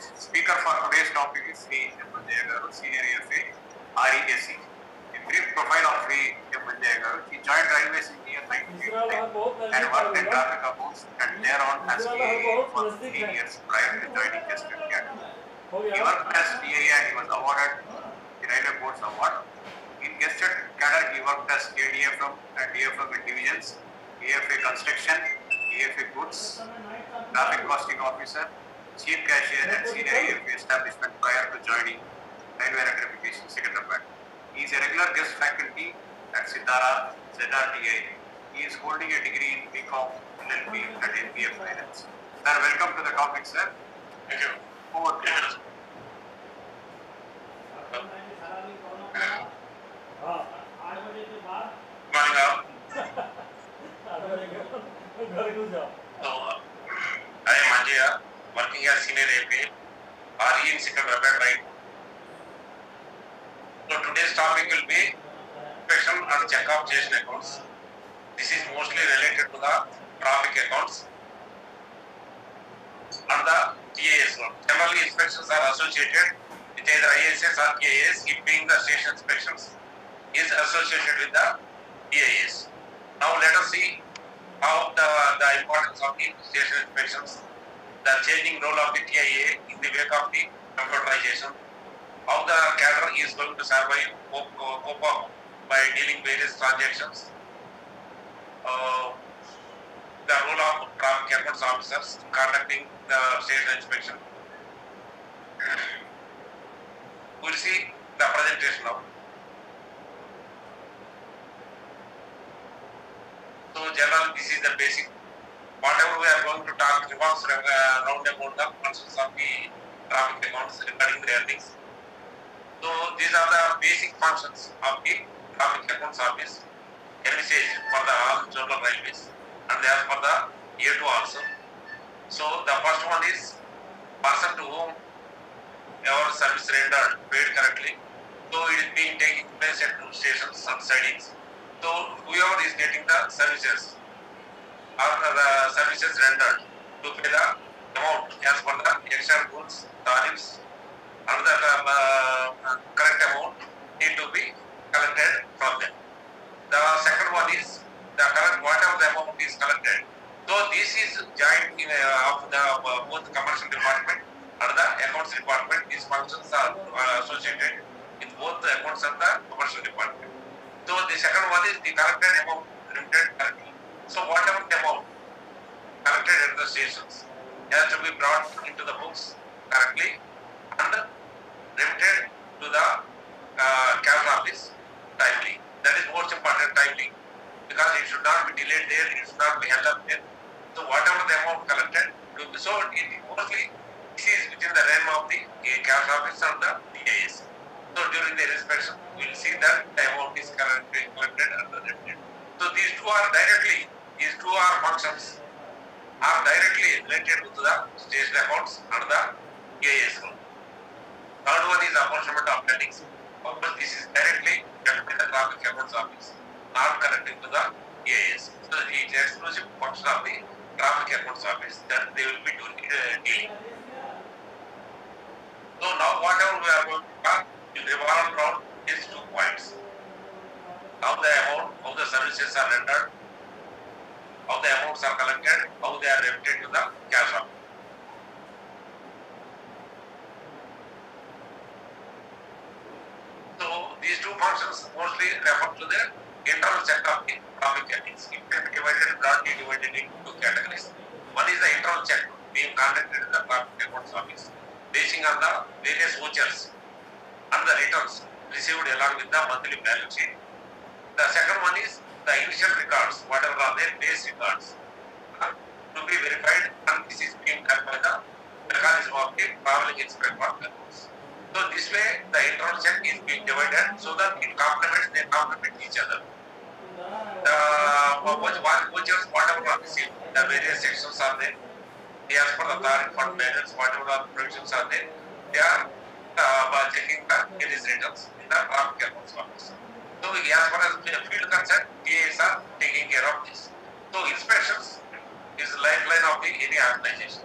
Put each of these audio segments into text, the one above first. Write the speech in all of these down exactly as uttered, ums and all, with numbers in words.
Speaker for today's topic is Sri Manjaya Garu, Senior A F A, R E S C. A brief profile of Sri Manjaya Garu. He joined Railways in year nineteen eighty-nine and worked in traffic accounts and thereon as T I A for fifteen years prior to joining Gested Academy. He worked as T I A and he was awarded the Railway Boards Award. In Gested Cadre, he worked as A D F M and D F M in divisions, A F A Construction, A F A Goods, Traffic Costing Officer, Chief Cashier and Senior A F A establishment prior to joining Railway Electrification Secretariat. He is a regular guest faculty at Sitara, Z R T I. He is holding a degree in B Com, L L B and N B A Finance. Sir, welcome to the topic, sir. Thank you. Over to you. Morning all. So, I am Manjaya, working as Senior A F A, R E in Secretariat, right? So today's topic will be inspection and check of station accounts. This is mostly related to the traffic accounts and the T A S one. Generally, inspections are associated with either I S S or T A S. It being the station inspections is associated with the T A S. Now let us see how the, the importance of the station inspections, the changing role of the T I A in the wake of the computerization, how the cadre is going to survive, cope, cope up by dealing various transactions, uh, the role of traffic accounts officers conducting the station inspection. We will see the presentation now. So generally this is the basic. Whatever we are going to talk revolves around about the functions of the traffic accounts regarding the earnings. So these are the basic functions of the traffic accounts office, envisaged for the all zonal railways, and they are for the year two also. So the first one is person to whom our service rendered paid correctly. So it is being taking place at two stations and sidings. So whoever is getting the services or the services rendered to pay the amount as per the extra goods, tariffs, and the uh, correct amount need to be collected from them. The second one is the correct whatever the amount is collected. So this is joint in, uh, of the uh, both commercial department and the accounts department. These functions are uh, associated with both the accounts and the commercial department. So the second one is the collected amount remitted correctly. So whatever the amount collected at the stations has to be brought into the books correctly and remitted to the uh, cash office timely. That is most important, timely, because it should not be delayed there, it should not be held up there. So whatever the amount collected, so it mostly this is within the realm of the cash office and the T A S. So during the inspection, we will see that the amount is collected and remitted. So these two are directly, these two are functions are directly related to the station accounts and the T A S account. Third one is apportionment of earnings. Of course, this is directly done by the traffic accounts office, not connecting to the T A S. So it is exclusive function of the traffic accounts office that they will be doing uh, dealing. So now whatever we are going to talk will revolve around these two points. How the amount, how the services are rendered, how the amounts are collected, how they are remitted to the cash office. So these two functions mostly refer to the internal check of the traffic earnings. It can be divided broadly divided into two categories. One is the internal check being conducted in the traffic accounts office, basing on the various vouchers and the returns received along with the monthly balance sheet. The second one is the initial records, whatever are their base records, uh, to be verified, and this is being done by the mechanism of the traveling inspector accounts. So this way the internal check is being divided so that it complements, they complement each other. The vouchers, whatever are received, the various sections are there. They as per the tariff fund balance, whatever are provisions are there, they are uh, checking the various returns in the traffic accounts office. So as far as field concerned, T A S are taking care of this. So inspections is the lifeline of the any organization.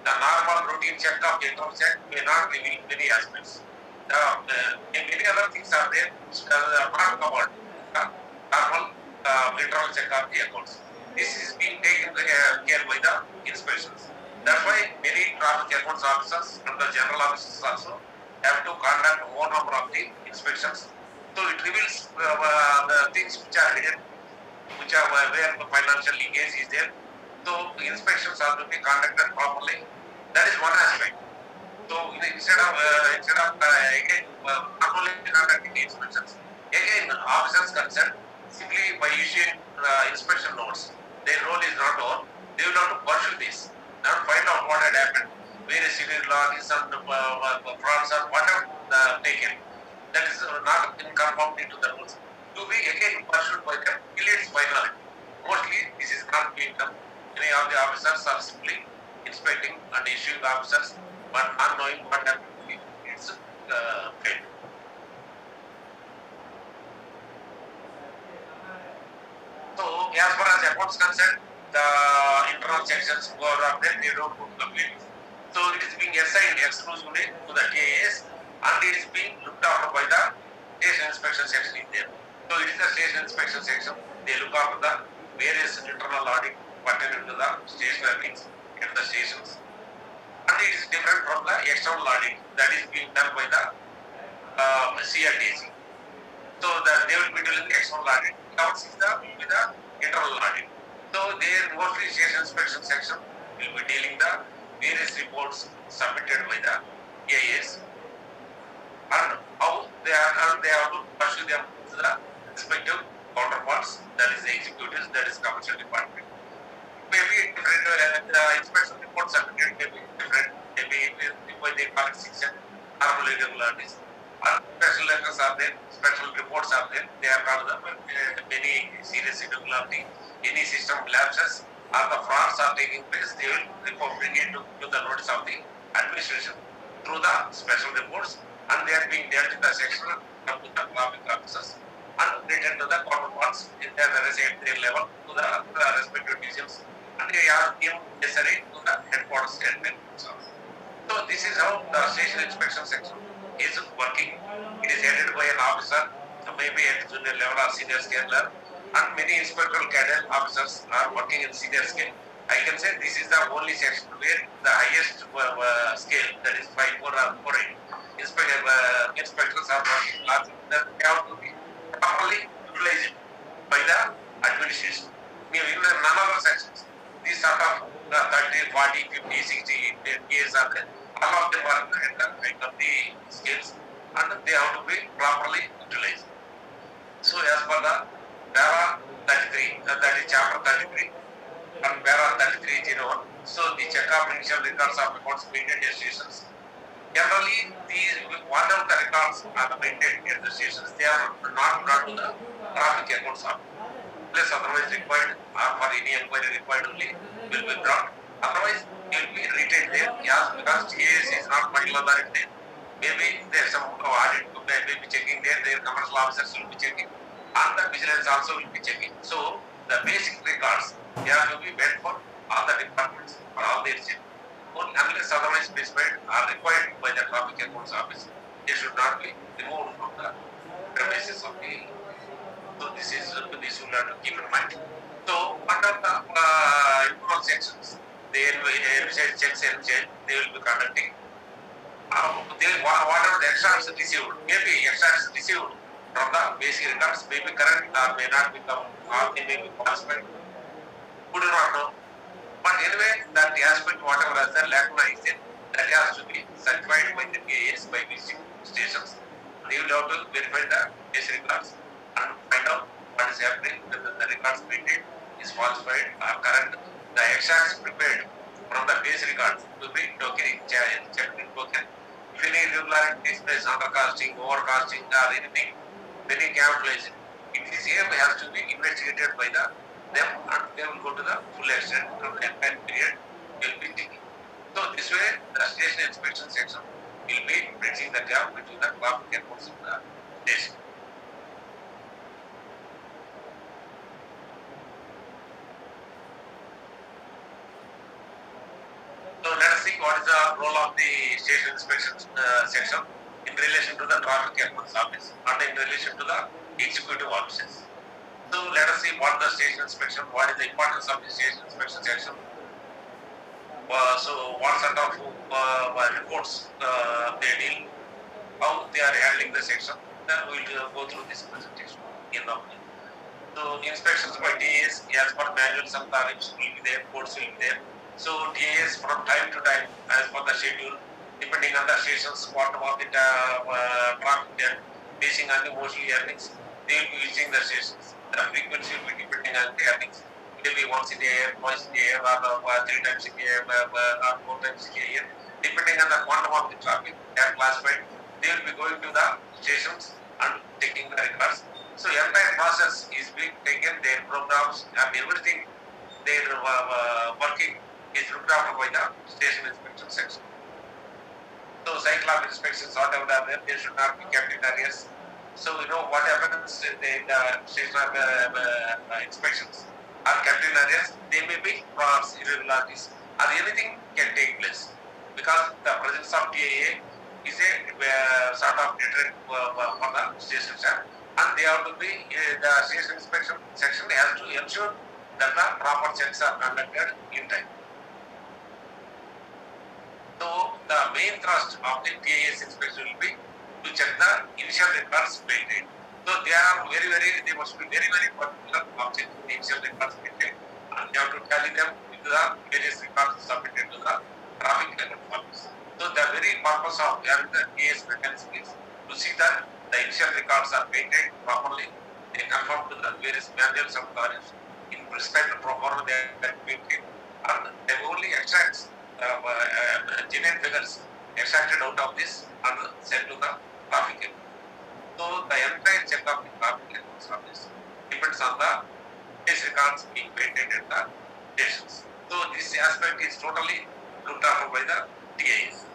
The normal routine check of internal check may not reveal many aspects. The, uh, many other things are there which are not covered. The normal uh, internal check of the accounts. This is being taken uh, care by the inspections. That's why many traffic accounts officers and the general officers also have to conduct more number of the inspections. So it reveals uh, uh, the things which are hidden, which are uh, where the financial leakage is there. So the inspections are to be conducted properly. That is one aspect. So instead of uh, instead of uh, again uh, not only conducting the inspections, again officers concerned simply by issuing uh, inspection notes, their role is not over. They will have to pursue this and find out what had happened, where is civil law, is and uh, uh, frauds or whatever uh, taken. That is uh, not in conformity to the rules. To be again pursued by them till its finality. Mostly this is not being done. Many of the officers are simply inspecting and issuing officers, but not knowing what happened to it. It's uh, failed. So, as far as accounts concerned, the internal sections who are there, they don't put complete. So, it is being assigned exclusively to the T A S and it is being looked after by the station inspection section in there. So, it is the station inspection section. They look after the various internal audit pertaining to the stationaries at the stations. And it is different from the external audit that is being done by the uh, C R T C. So that they will be doing the external audit. Counts is the with the internal audit. So their mostly station inspection section will be dealing the various reports submitted by the A I S and how they are and they have to pursue them to the respective counterparts, that is the executives, that is commercial department. Maybe different uh, the inspection reports submitted may be different, maybe by the economic section, normal irregularities. Uh, special letters are there, special reports are there. They are called the uh, many serious irregularity, any system lapses or the frauds are taking place. They will report, bring it to, to the notice of the administration through the special reports, and they are being dealt in the section of the traffic officers and written to the counterparts in their, at their level to the, the respective divisions, and they are given necessary to the headquarters and so this is how the station inspection section is working. It is headed by an officer, maybe at junior level or senior scale level, and many inspectoral cadet officers are working in senior scale. I can say this is the only section where the highest uh, uh, scale, that is five, four, or four, eight, inspector, uh, inspectors are working. That they have to be properly utilized by the administration. Even none of the sections, these sort of uh, thirty, forty, fifty, sixty years are there. All of them are at the height of the skills and they have to be properly utilized. So as per the para thirty-three, uh, that is chapter thirty-three and para thirty-three oh one, so the check of initial records of accounts maintained at stations. Generally, these whatever the records are maintained at the stations, they are not brought to the traffic accounts office. Unless otherwise required or for any inquiry required only will be brought. Otherwise, it will be retained there. Yes, because T A S is not final authority. Maybe there is some audit may be checking there. Their commercial officers will be checking, and the vigilance also will be checking. So the basic records they have to be made for all the departments for all their checks. Unless otherwise specified or required by the traffic accounts office, they should not be removed from the premises of the. So this is uh, this will have to keep in mind. So under the uh, internal sections, they will besides checks and check, they will be conducting. Uh, they, whatever the extracts received, maybe extracts received from the basic records may be correct or may not become, or they may be falsified. We do not know. But anyway, that the aspect, whatever as the lacuna is there, that has to be certified by the T A S by visiting stations. They will have to verify the basic records and find out what is happening, whether the records printed is falsified or correct. The extracts prepared from the base records to be token checked in token. If any irregularity takes place, undercasting, overcasting, or anything, any camouflage, it is here has to be investigated by the them and they will go to the full extent and the entire period will be taken. So this way, the station inspection section will be bridging the gap between the traffic airports of the station. So let us see station inspection uh, section in relation to the traffic accounts office and in relation to the executive offices. So let us see what the station inspection, what is the importance of the station inspection section. Uh, so what sort of uh, reports uh, they deal, how they are handling the section. Then we will uh, go through this presentation in the So inspections by T A S as per manuals and tariffs will be there, codes will be there. So T A S from time to time as per the schedule, depending on the stations, what about the uh, traffic and basing on the mostly earnings, they will be using the stations. The frequency will be depending on the earnings. Maybe once in a year, twice in a year, or uh, three times in a year, uh, or four times in a year, depending on the quantum of the traffic they are classified. They will be going to the stations and taking the records. So entire process is being taken, their programs and everything, their uh, uh, working is looked after by the station inspection section. So cycle of inspections, whatever are there, they should not be kept in arrears. So you know what happens in the, in the station of uh, uh, inspections are kept in arrears, they may be frauds, irregularities, or anything can take place. Because the presence of T A A is a uh, sort of deterrent uh, for the station staff. And they have to be, uh, the station inspection section has to ensure that the proper checks are conducted in time. So the main thrust of the T A S inspection will be to check the initial records maintained. So they are very, very, they must be very, very particular of checking the initial records maintained. And they have to tally them into the various records submitted to the traffic record office. So the very purpose of having the T A S mechanism is to see that the initial records are maintained properly, they conform to the various manuals and tariffs in respect to proforma they are maintained, and they only extract uh, uh, genuine figures extracted out of this and sent to the traffic. So the entire check of the traffic service depends on the case records being maintained at the stations. So this aspect is totally looked after by the T A S.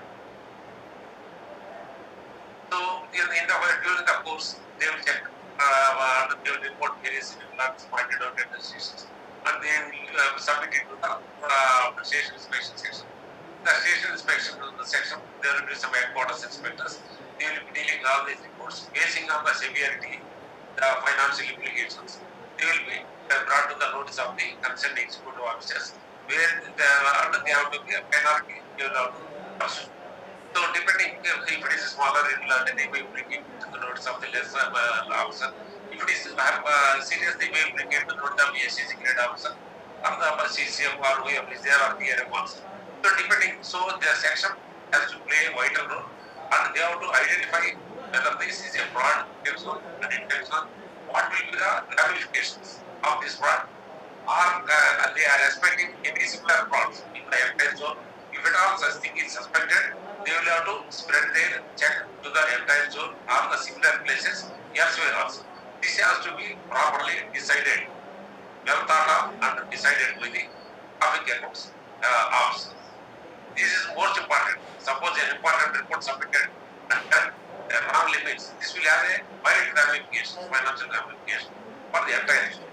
So in the, during the course, they will check, uh, they will report various irregularities pointed out at the stations, and they will uh, submit it to the uh, station inspection section. The station inspection section, there will be some headquarters inspectors. They will be dealing all these reports, basing on the severity, the financial implications. They will be uh, brought to the notice of the concerned executive officers, where the, uh, they have to be a penalty given out to person. So depending if it is a smaller irregularity, they may bring it to the notice of the lesser uh, officer. If it is uh, serious, they may bring it to the notice of the S C C grade officer, or the C C M or whoever is there, or the area officer. So depending, so the section has to play a vital role, and they have to identify whether this is a fraud, intentional, unintentional, what will be the ramifications of this fraud, or uh, they are expecting any similar frauds in the entire zone. If at all such thing is suspected, they will have to spread their check to the entire zone or the similar places elsewhere also. This has to be properly decided, well thought of and decided by the traffic accounts uh, officer. This is most important. Suppose an important report submitted and done uh, wrong limits, this will have a wide ramification, financial ramification for the entire zone.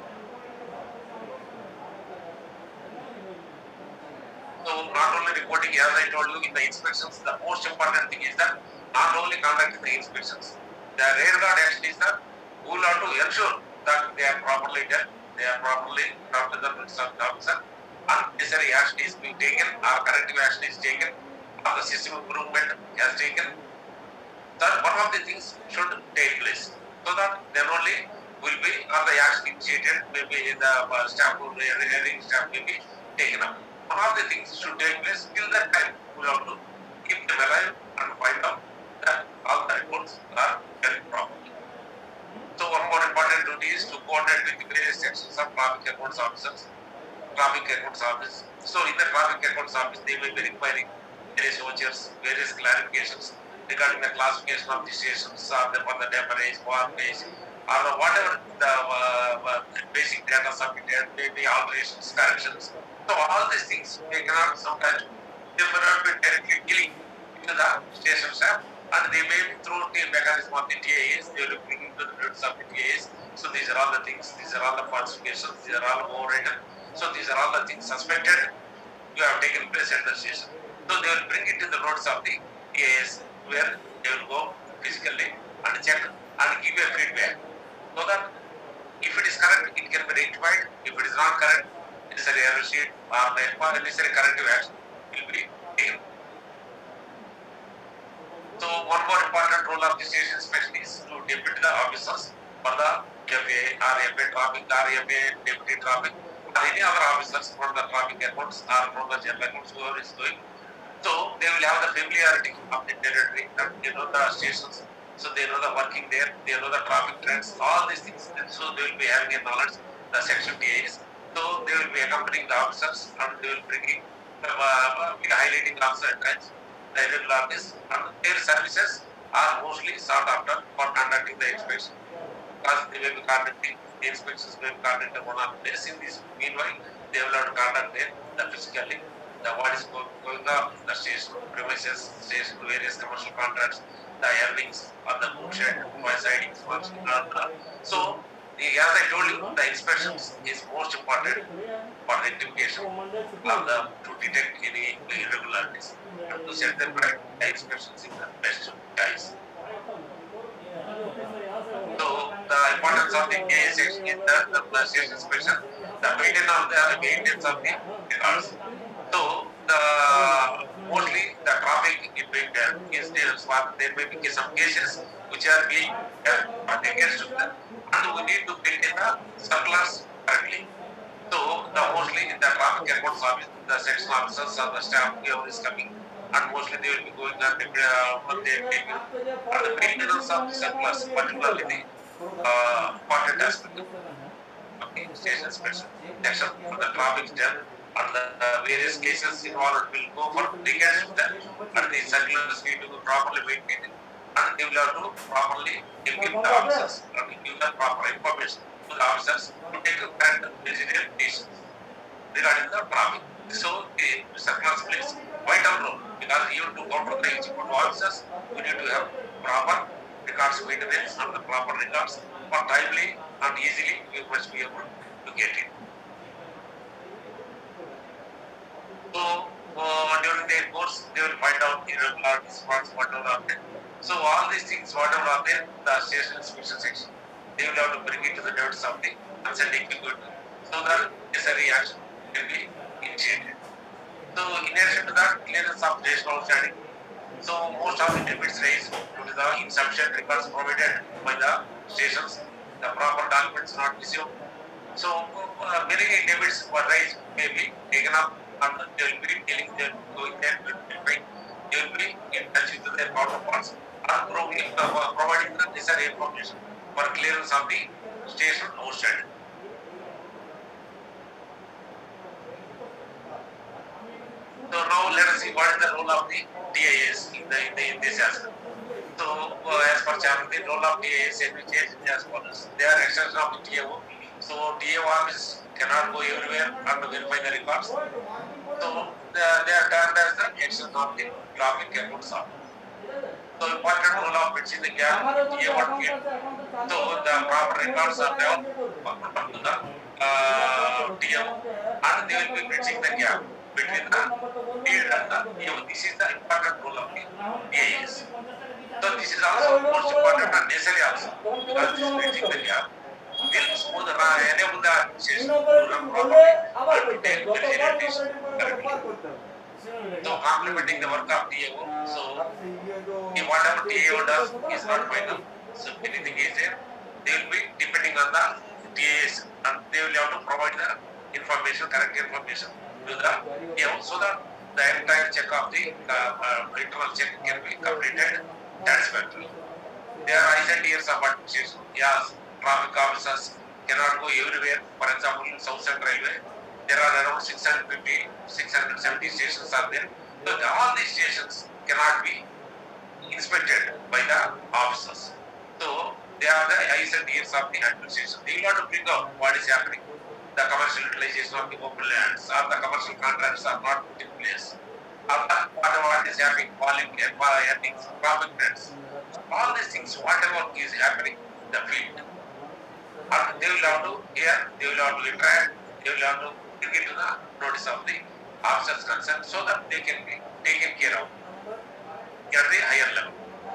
So not only reporting, as I told you in the inspections, the most important thing is that not only conducting the inspections, the rear guard action is that we will have to ensure that they are properly done, they are properly brought to the notice of the officer, unnecessary action is being taken, or corrective action is taken, or the system improvement has taken. That one of the things should take place, so that then only will be, or the action initiated, maybe the uh, staff, hearing staff may be taken up. One of the things should take place. Till that time, we have to keep them alive and find out that all the reports are done properly. So one more important duty is to coordinate with the various sections of traffic accounts officers, traffic accounts office. So in the traffic accounts office, they may be requiring various vouchers, various clarifications regarding the classification of the stations, or the, for the demurrage, warnage, or whatever the uh, basic data submitted, maybe alterations, corrections. So all these things, they cannot sometimes, they may not be directly dealing into the station staff, and they may be through the mechanism of the T A S, they will be bringing to the notice of the T A S. So these are all the things, these are all the falsifications, these are all overridden. So these are all the things suspected you have taken place at the station. So they will bring it to the notice of the T A S, where they will go physically and check and give a feedback, so that if it is correct, it can be rectified. If it is not correct, it is a error sheet or the necessary corrective action will be taken. So one more important role of the station inspection is to deputy the officers for the F A, R F A traffic, R F A, deputy traffic, or any other officers from the traffic accounts or from the general accounts, whoever is doing. So they will have the familiarity of the territory, and they know the stations, so they know the working there, they know the traffic trends, all these things. And so they will be having a knowledge, the section T As. So they will be accompanying the officers and they will bringing, uh, be highlighting officer trends, the irregularities, and their services are mostly sought after for conducting the inspection, because they will be conducting the inspections, may be conducted one or two days. In this meanwhile, they will have to conduct the, the physically, the what is going, going on, the station premises, station various commercial contracts, the earnings on the bookshed, by sidings, so the, as I told you, the inspections is most important for rectification of the to detect any irregularities and to set them right. The inspections in the best guys. So the importance of the K S section is that the, the station inspection, the maintenance of the maintenance of the records. So the mostly the traffic if it uh, is there, there may be some cases which are being uh, against them, and we need to build in the circulars correctly. So the mostly in the traffic records office, the section officers or the staff whoever is coming, and mostly they will be going on the uh, they take and the maintenance of the circulars, particularly the uh, important aspect of the station inspection. Section for the traffic jam and the uh, various cases involved will go for recash with them, and the circulars need to be properly maintained, and they will have to properly give the officers and give the proper information to the officers to take a correct decision decisions regarding the traffic. So the circulars plays vital role, because even to counter the executive officers, we need to have proper records maintenance and the proper records for timely and easily you must be able to get it. So uh, during their course, they will find out irregularities, whatever are there. So all these things, whatever are there, the station inspection section, they will have to bring it to the notice of the concerning executive, so that necessary action can be initiated. So in addition to that, clearance of station outstanding. So most of the debits raised due to the insufficient records provided by the stations, the proper documents not issued. So uh, many debits were raised, may be taken up, and they will be dealing, they will going there, they will be in touch with their counterparts and providing, uh, providing the necessary information for clearance of the station outstanding. So now let us see what is the role of the T I As in, the, in, the, in this aspect. So uh, as per chapter, the role of T I As can be changed as follows. They are extension of the T A O. So T A O office cannot go everywhere and verify the records. So they are, they are termed as the extension of the traffic accounts office. So important role of bridging the gap T A O and T A O. So the proper records are there to the uh, T A O, and they will be bridging the gap between the T A O and the T A O. This is the important role of the T I As. So this is also most important and necessary also, because this is bridging the gap will smooth the enable the administration to run properly and to take benefits correctly. So complementing the work of T A O, so whatever T A O does is not final. So anything is there, they will be depending on the T A As, and they will have to provide the information, correct information to the T A O, so that the entire check of the uh, uh, internal check can be completed satisfactorily. There are eyes and ears of administration. Yes, traffic officers cannot go everywhere. For example, in South Central Railway, there are around six hundred fifty, six hundred seventy stations are there. So all these stations cannot be inspected by the officers. So they are the eyes and ears of the administration. They will have to bring out what is happening. The commercial utilization of the open lands, or the commercial contracts are not put in place, or the, whatever is happening, falling earnings, traffic trends. All these things, whatever is happening in the field, and they will have to hear, they will have to interact, they will have to bring it to the notice of the officers concerned, so that they can be taken care of at the higher level.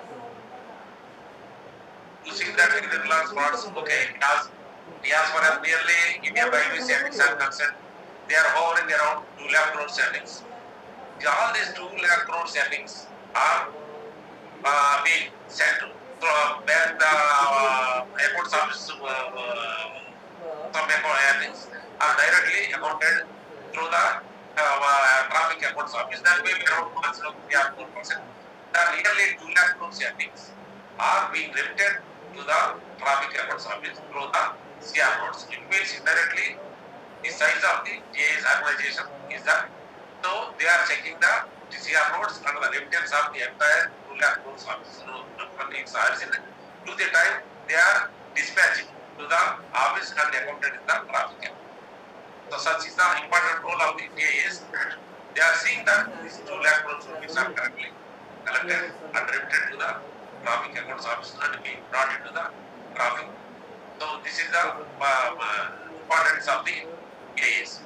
To see that irregular frauds, okay, as, as far as nearly India by U S ethics are concerned, they are hovering around two lakh crore savings. All these two lakh crore savings are uh, being sent to uh, where the uh, airport service uh, uh, some airport earnings are directly accounted through the uh, uh, traffic airport service. That may be around three or four percent. The nearly two lakh crore savings are being remitted to the traffic airport service through the C R roads. It means indirectly the size of the G A S organization is that. So they are checking the C R roads and the remittance of the entire two lakh crore service from its origin to the time they are dispatching to the office and accounted in the traffic airport. So such is the important role of the T I S. They are seeing that these two lakh crore rupees are correctly collected and remitted to the traffic accounts office and being brought into the traffic. So this is the uh, uh, importance of the T I S.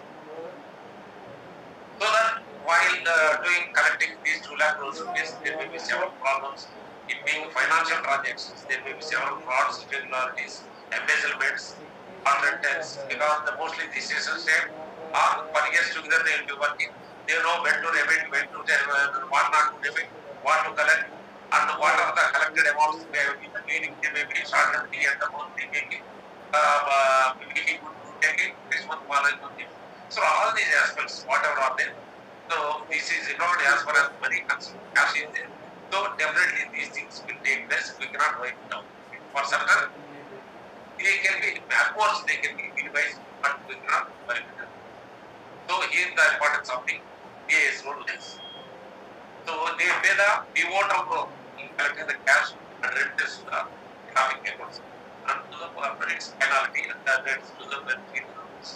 So that while uh, doing collecting these two lakh crore rupees, there may be several problems. In being financial transactions, there may be several frauds, irregularities, embezzlements, alternatives, because the mostly the station staff are for years together they will be working. They know when to remit, when to tell, uh, what not to remit, what to collect, and what are the collected amounts they have been cleaning. They may be short and the end amount they may be uh, uh, making good to take it, this month, following month. So all these aspects, whatever are there, so this is not as far as money consumed, cash is there. So definitely these things will take place. We cannot write it down. For certain, they can be, at most they can be minimized, but we cannot write it down. So here the importance of the T I S role is. So they pay the pivotal role in collecting the cash and remittance to the traffic accounts and to the its penalty and the rates to the benefit.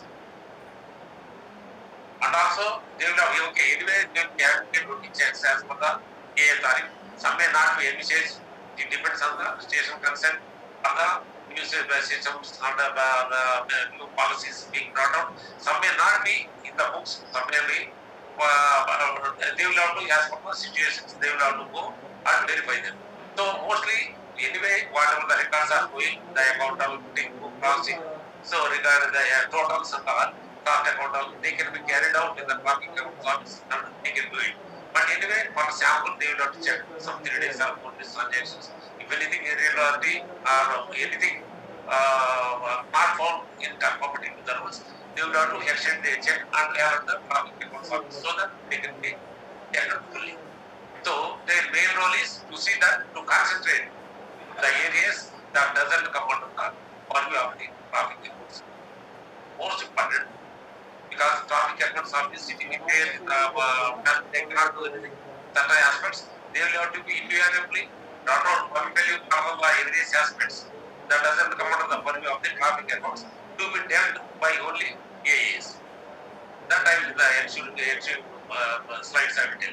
And also, they will have, okay, anyway, they will have to checks as per the A A tariff. Some may not be envisaged, it depends on the station consent or the new systems and the, the, the new policies being brought out. Some may not be in the books, some may be, uh, they will have to, as per the situations, they will have to go and verify them. So, mostly, anyway, whatever the records are going, the account of thing, book crossing, so regarding the uh, totals and all, account, they can be carried out in the traffic office and they can do it. But anyway, for example, they will have to check some three days or four days transactions. If anything irregularity or anything uh, not found in conformity to the rules, they will have to extend their check and alert the traffic accounts office so that they can be handled fully. So their main role is to see that, to concentrate the areas that doesn't come under the purview of the traffic accounts. Most important, because traffic accounts are sitting in there, uh, they cannot do anything. Certain aspects, they will have to be invariably brought out, particularly cover by various aspects that doesn't come under the purview of the traffic accounts to be dealt by only A As. That I will the actual, actual uh, slides I will tell.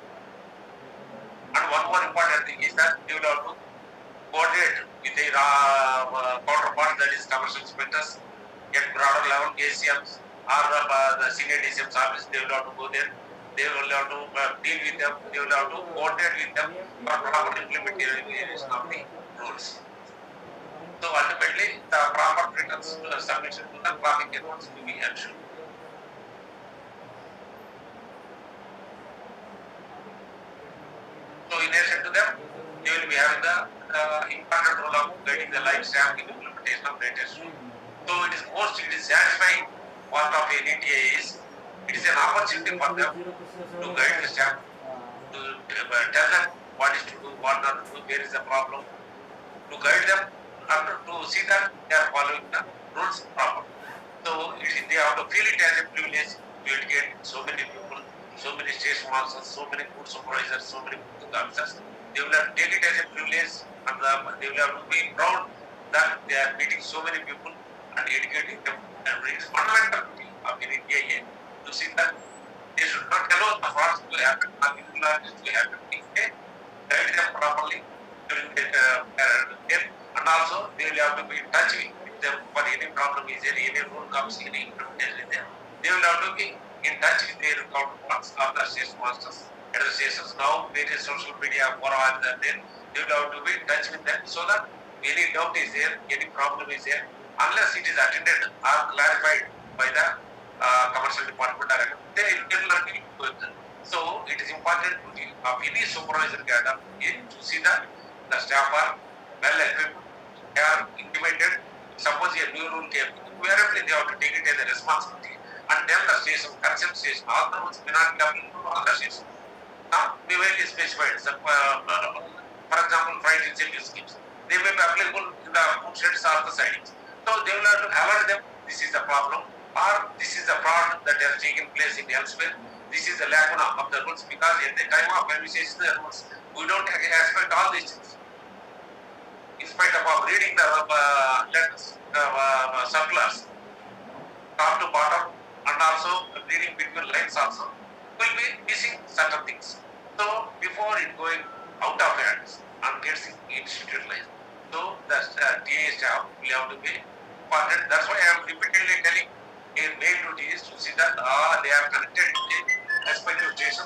And one more important thing is that they will have to coordinate with their uh, counterpart, that is commercial inspectors, at broader level, A C Ms, or the, uh, the senior D C M's office, they will have to go there. They will have to uh, deal with them. They will have to coordinate with them for proper implementation of the rules. So ultimately, the proper returns uh, submission to the traffic accounts will be ensured. So in addition to them, they will be having the uh, important role of guiding the live staff in implementation of latest rule. So it is most it is satisfying part of a N T A is it is an opportunity for them to guide the staff, to, to uh, tell them what is to do, what not to do, where is the problem, to guide them and to see that they are following the rules properly. So it is, they have to feel it as a privilege to educate so many people, so many station masters, so many food supervisors, so many food officers. They will have to take it as a privilege and the, they will have to be proud that they are meeting so many people and educating them, and it is fundamental of an N T A to see that they should not allow the frauds to happen, or irregularities to happen. They guide them properly during the uh, and also they will have to be in touch with them for any problem is there, any rule comes, any implementation is there. They will have to be in touch with their counterparts or the station masters at the stations. Now various social media forum are there. They will have to be in touch with them so that any doubt is there, any problem is there, unless it is attended or clarified by the uh, commercial department or they will not be doing that. So it is important to of any supervisor cadre to see that the staff are well equipped, they are intimated. Suppose a new rule came, wherever they have to take it as a responsibility and tell the station, consent station, all the rules may not be applicable to all the stations. Now, we will specify, uh, uh, for example, freight incentive schemes. They may be applicable in the food sheds or the sidings. So they will have to alert them, this is the problem, or this is the fraud that has taken place in elsewhere. This is the lacuna of the rules because at the time of when we say the rules, we don't expect all these things. In spite of reading the uh, letters, uh, uh, circulars, top to bottom, and also reading between lines also, will be missing certain things. So before it going out of hands and gets institutionalized, so the uh, T A staff will have to be important. That's why I am repeatedly telling in main duty is to see that uh, they are connected to the respective stations.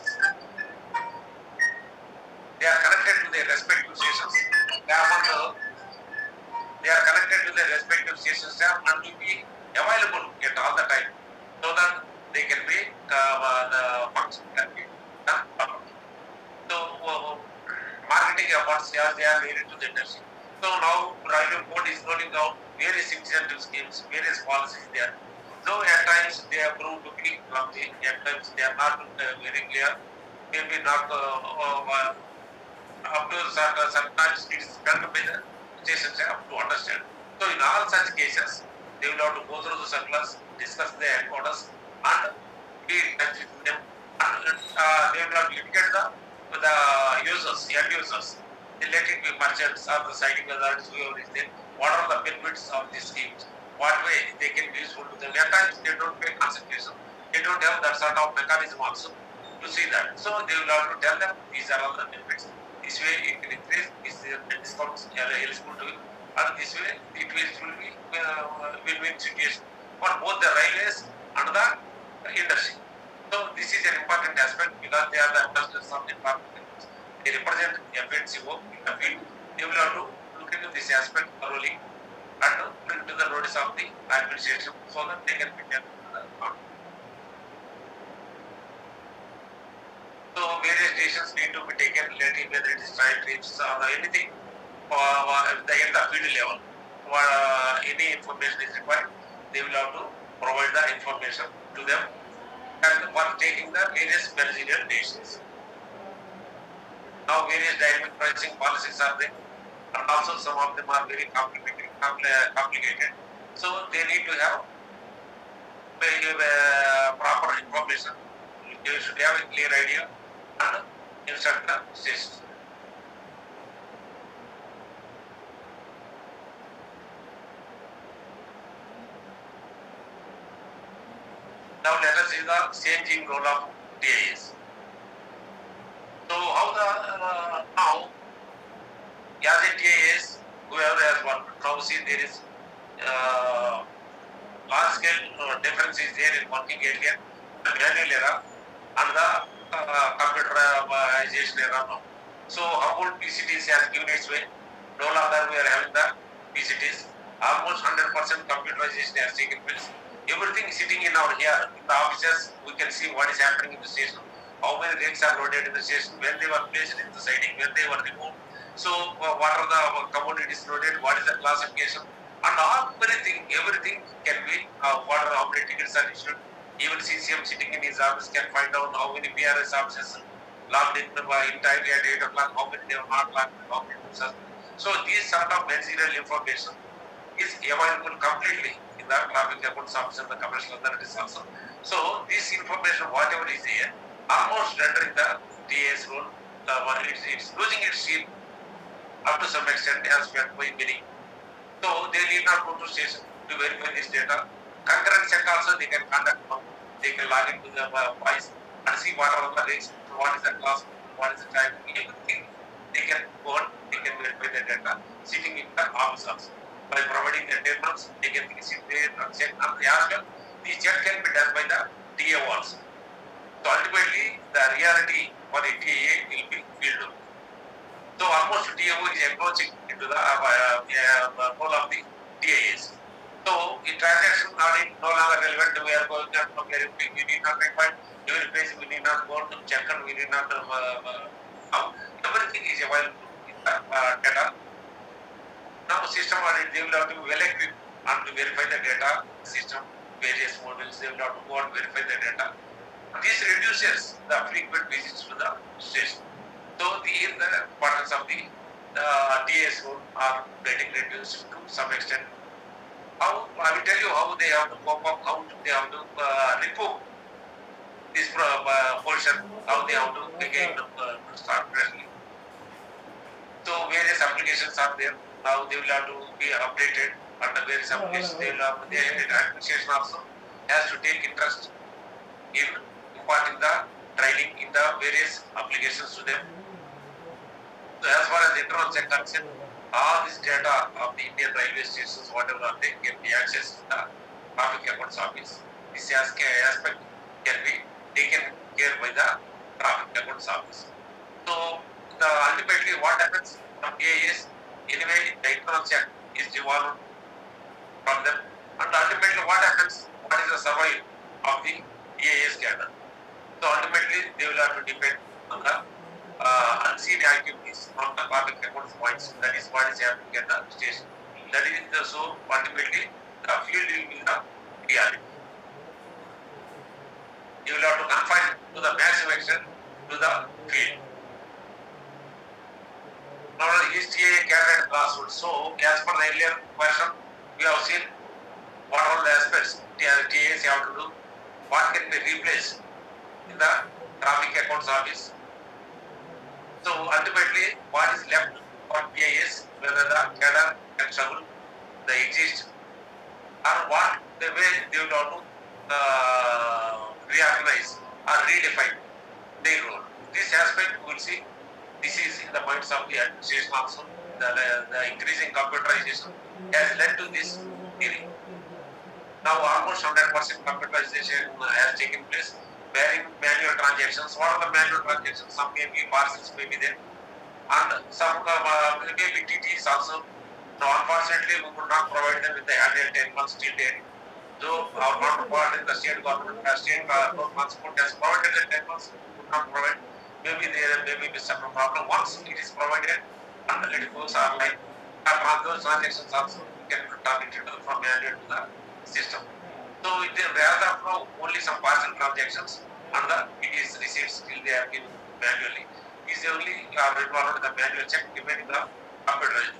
They are connected to their respective stations. They are, the, they are connected to their respective station staff and will be available at all the time so that they can be uh, the function can be done properly. So uh, marketing efforts as they are related to the industry. So now railway board is rolling out various incentive schemes, various policies there. Though at times they have proved to be clumsy, at times they are not uh, very clear, maybe not uh, uh, up to uh, sometimes it is felt by the station staff to understand. So in all such cases, they will have to go through the circulars, discuss the headquarters, and be in touch with them. And uh, they will have to educate the, the users, end users. They let it be merchants or the siding authorities, whoever is there. What are the benefits of these schemes? What way they can be useful to them? At times they don't pay concentration. They don't have that sort of mechanism also to see that. So they will have to tell them these are all the benefits. This way it can increase, this uh, discounts are eligible to it, and this way it will, it will be uh, win-win situation for both the railways and the industry. So this is an important aspect because they are the ambassadors of the department. They represent F N C O in the field. They will have to look into this aspect thoroughly and to bring to the notice of the administration so that they can be done. So various stations need to be taken related, whether it is trial trips or anything, or at the end of field level, or uh, any information is required, they will have to provide the information to them and for taking the various managerial decisions. Now various dynamic pricing policies are there, and also some of them are very complicated. complicated. So they need to have uh, proper information. They should have a clear idea and instruct the stations. Now let us see the changing role of T A S. So how the uh, now as a T A S, whoever has worked, now see there is uh, large scale uh, difference is there in working area, the manual era and the uh, computerization era now. So Humboldt P C Ts has given its way. No longer we are having the P C Ts. Almost one hundred percent computerization has taken place. Everything sitting in our here in the offices, we can see what is happening in the station, how many rakes are loaded in the station, when they were placed in the siding, when they were removed. So uh, what are the uh, commodities loaded, what is the classification, and all everything, everything can be, uh, what are how many tickets are issued. Even C C M sitting in his office can find out how many P R S offices logged in uh, in time at eight o'clock, how many they were not logged in, how many users. So these sort of managerial information is available completely in the traffic accounts office and the commercial authorities also. So this information, whatever is here, almost rendering the T A S role, uh, it's, it's losing its shape up to some extent as felt by many. So they need not go to station to verify this data. Concurrent check also they can conduct, they can log into the uh, price and see what are the rates, what is the class, what is the time, everything they can go on, they can verify the data sitting in the office also. By providing the tables, they can sit there and check and as well. The check can be done by the T A also. So ultimately, the reality for the T T A A will be filled. So almost T M O is encroaching into the uh, uh, role of the T A As. So the transaction audit no longer relevant. We are going to compare. We need not require every page. We need not go to check and we need not uh, uh, everything is available in the uh, data. Now system audit they will have to be well equipped and to verify the data system various modules. They will have to go and verify the data. This reduces the frequent visits to the station. So the, the importance of the uh, T A S are getting reduced to some extent. How I will tell you how they have to cope up, how they have to uh, remove this uh, portion, how they have to again uh, start wrestling. So various applications are there. Now they will have to be updated under various applications. They will have the administration also has to take interest in imparting the training in the various applications to them. So as far as internal check concerned, all this data of the Indian railway stations, whatever are they, can be accessed in the traffic accounts office. This aspect can be taken care by the traffic accounts office. So the, ultimately what happens from T A is, anyway the internal check is devolved from them, and ultimately what happens, what is the survival of the T A S cadre. So ultimately they will have to depend on the uh, unseen activities from the traffic accounts points. That is what is happening at the station. That is the, so ultimately the field will be the reality. You will have to confine to the massive extent to the field. Now is T A A cadre and grassroots. So as per the earlier version, we have seen what all the aspects T A As have to do, what can be replaced in the traffic accounts office. So ultimately, what is left for T A As, whether the cadre can struggle, the exist, or what the way they will have to uh, reorganize or redefine their role. This aspect we will see. This is in the minds of the administration also. The, the increasing computerization has led to this theory. Now almost one hundred percent computerization has taken place. Bearing manual transactions. What are the manual transactions? Some may be parcels, may be there, and some uh, may be T Ts also. Now, unfortunately, we could not provide them with the handheld ten months till date. So, our counterpart in the state government, the state government has provided the ten months, we could not provide. Maybe there may be some problem. Once it is provided, and it goes online, those transactions also can be targeted from manual to the system. So it is rather from only some partial transactions and the it is receipts still they are given manually. Is only uh, involved in the manual check depending on the computerization.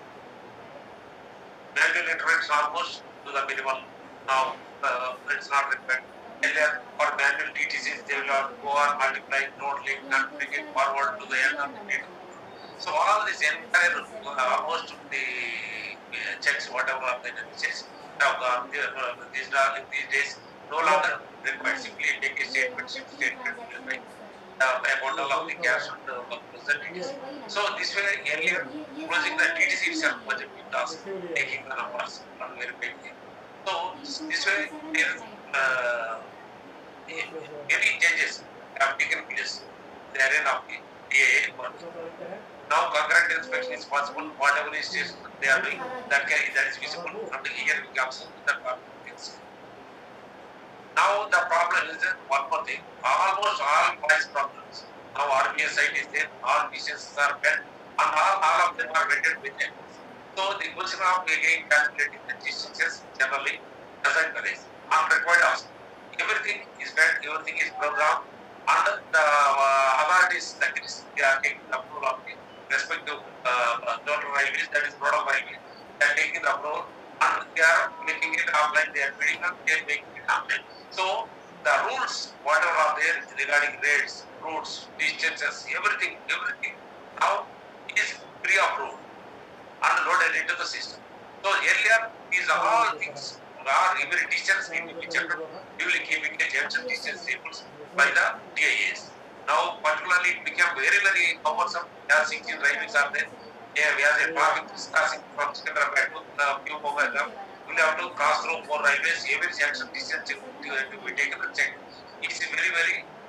Manual intervention almost to the minimum. Now uh, it's not required. Earlier for manual T T Cs they will go on multiply, node link and bring it forward to the end of the data. So all this entire uh, almost the uh, checks whatever are the checks. Now, uh, these, uh, these days no longer required. Simply take a statement, statement, right? Uh, a bundle of the cash and the present T T C. So this way, earlier, closing the T T C itself was a big task, taking the numbers and verifying it. So this way, there uh, any changes have taken place in the arena of the T A A work. Now concurrent inspection is possible, whatever is they are doing, that, can, that is visible and here we comes in the things. Now the problem is that one more thing, almost all price problems. Now R B S site is there, all missions are met and all, all of them are vetted with them. So the question of again calculating the distances generally doesn't arise. Unrequired also. Everything is met, everything is programmed and the uh, authorities that is they are taking the approval of the respective uh, total railways, that is Nodal Railway, they are taking the approval and they are making it offline, they are feeding up, they are making it offline. So the rules, whatever are there regarding rates, routes, distances, everything, everything now is pre-approved and loaded into the system. So earlier, these are all things are every distance need to be checked, duly keeping a junction distance tables by the T A As. Now, particularly, it became very, very cumbersome. There are sixteen railways are there. There we have a traffic crossing from Secunderabad to the New Mumbai. We will have to cross through four railways. Every junction distance to, to be taken and checked. It's very, very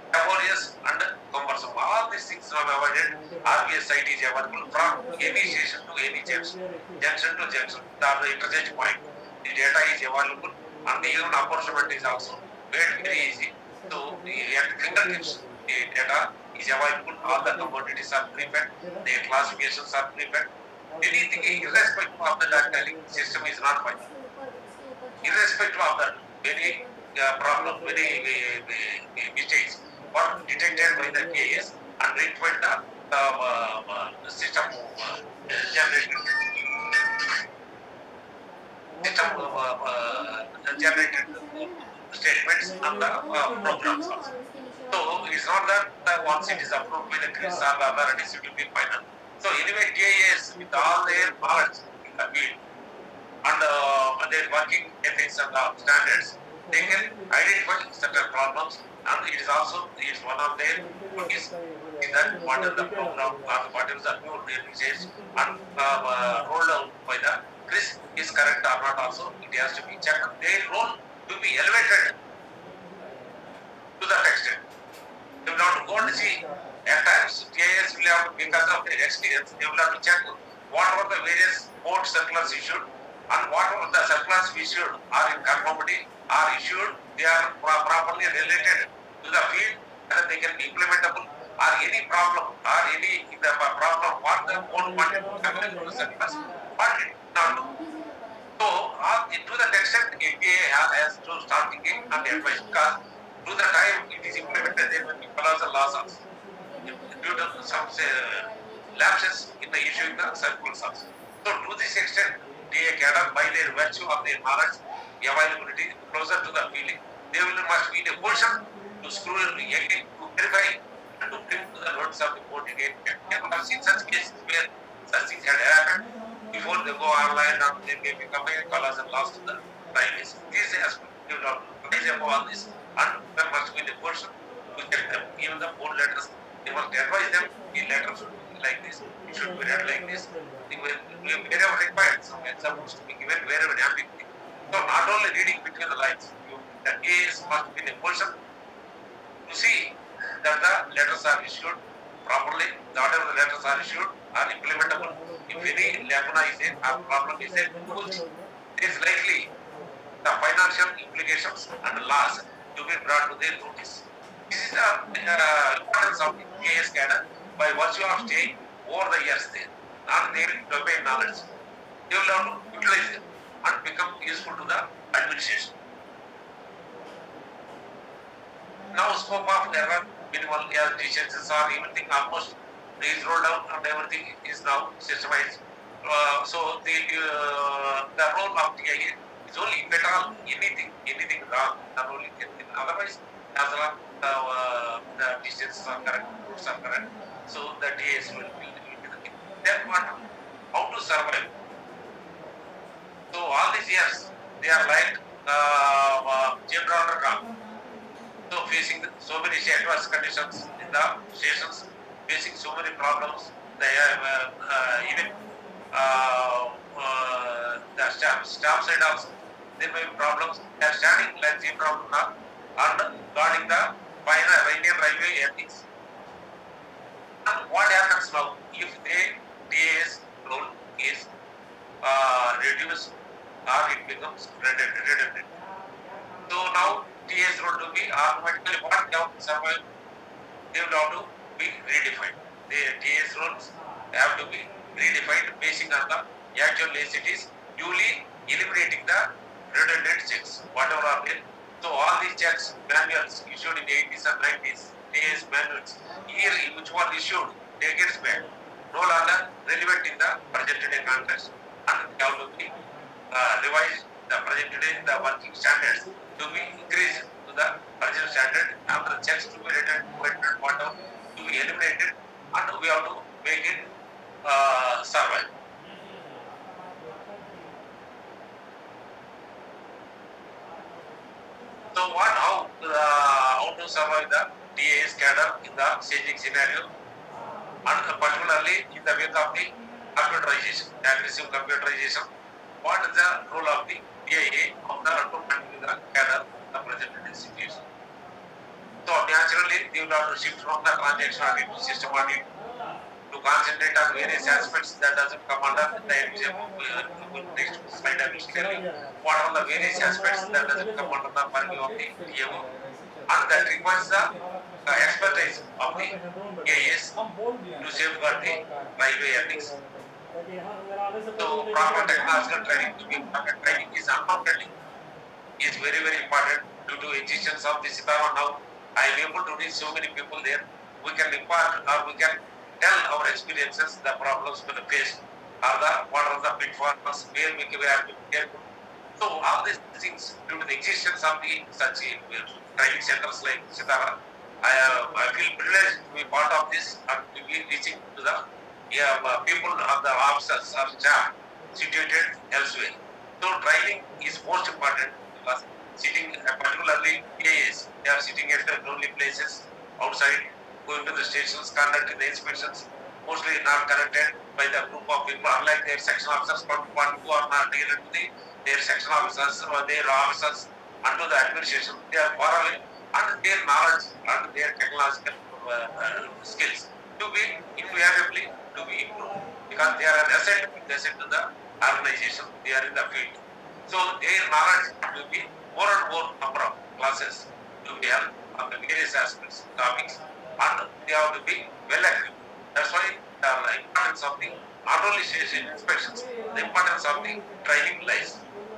laborious and cumbersome. All these things are avoided. R B S site is available from any station to any junction, junction to junction. The interchange point, the data is available, and even apportionment is also made very easy. So at fingertips, the data is available. All the commodities are prepaid, the classifications are prepaid. Anything irrespective of the data system is not fine. Irrespective of that, any uh, problem, any uh, uh, mistakes were detected by the K S and rectified the, the uh, uh, system uh, generated system uh, uh, generated statements and the uh, programs also. So it's not that uh, once it is approved by the C R I S or the authorities, it will be final. So anyway, K S with all their knowledge in the field and uh, their working ethics and uh, standards, they can identify certain problems, and it is also it is one of their duties in that what is the program or what is the new research and uh, uh, rolled out by the C R I S is correct or not. Also, it has to be checked. Their role to be elevated to that extent. They will have to go and see. At times, K S will have, because of their experience, they will have to check what are the various board circulars issued and what are the circulars issued are in conformity, are issued, they are pro- properly related to the field and they can be implementable, or any problem or any the problem what the board wanted to convey to the circulars, what it not do. So, uh, to that extent, A P A has to start thinking and advice, because to the time it is implemented, there will be colossal losses due to some uh, lapses in the issuing the circulars also. So, to this extent, D A cadre, by their virtue of their knowledge, availability, closer to the feeling, they will must be in a position to screw again, to verify and to bring to the notice of the board again. And we have seen such cases where such things had happened before they go online and they may become a colossal loss to the privacy. This aspect, you will have to raise above all this, and there must be in a position to check them. Even the board letters, they must advise them, the letter should be like this, it should be read like this. Wherever required, some examples to be given, wherever ambiguity. So not only reading between the lines, you, the A S must be in a position to see that the letters are issued properly, whatever the letters are issued are implementable. If any lacuna is there or problem is there, which is likely the financial implications and loss to be brought to their notice. This is the uh, importance of the K S cadre by virtue of staying over the years there and their domain knowledge. They will have to utilize it and become useful to the administration. Now, scope of error, minimal error deficiencies are everything almost is rolled out and everything is now systemized. Uh, so the uh, the role of T I A is only if at all anything anything wrong, not only anything. Otherwise, as long the uh, the distances are correct, routes are correct, so the T A S will be the thing. Then what? How to survive? So all these years they are like uh, uh, general underground. So facing so many adverse conditions in the stations, facing so many problems, they have uh, uh, even uh, uh, the staff, staff side also, there may be problems. They are standing like the problem now and guarding the final Indian railway ethics. And what happens now if the T A S role is uh, reduced or it becomes redundant? So now T A S role to be automatically what they have to survive, they will have to be redefined. The T A S roles have to be redefined based on the actual necessities, duly eliminating the redundant checks, whatever are there. So all these checks, manuals issued in the eighties and nineties, T A S manuals, here which were issued decades back, no longer relevant in the present day context, and they have to be uh, revised, the present day the working standards to be increased to the present standard, and the checks to be written, whatever to be eliminated, and we have to make it uh, survive. So what, how, uh, how to survive the T A S cadre in the changing scenario, and particularly in the wake of the computerization, aggressive computerization, what is the role of the T I A of the to manage the cadre, the present situation? So naturally, they will have to shift from the transaction audit to system audit to concentrate on various aspects that doesn't come under the next slide. I will tell you what are the various aspects that doesn't come under the purview of the T M O, and that requires the uh, expertise of the A S to safeguard the railway earnings. So proper technological training to be proper training is undoubtedly is very very important due to existence of the Sitara. Now I am able to reach so many people there. We can impart or we can tell our experiences, the problems we face, or the what are the pitfalls where we have to be careful. So all these things due to the existence of the such uh, training centers like Sitara, I, uh, I feel privileged to be part of this and to be reaching to the yeah, uh, people of the officers or staff situated elsewhere. So training is most important because sitting, uh, particularly P A S, they are sitting at the lonely places outside, going to the stations, conducting the inspections, mostly not connected by the group of people, unlike their section officers, but who are not related to the, their section officers or their officers under the administration. They are far away, and their knowledge and their technological uh, uh, skills to be invariably to be improved because they are an asset, asset to the organization, they are in the field. So their knowledge will be more and more number of classes to be held on the various aspects, topics, and they have to be well equipped. That's why the importance of the not only station inspections, the importance of the training lies.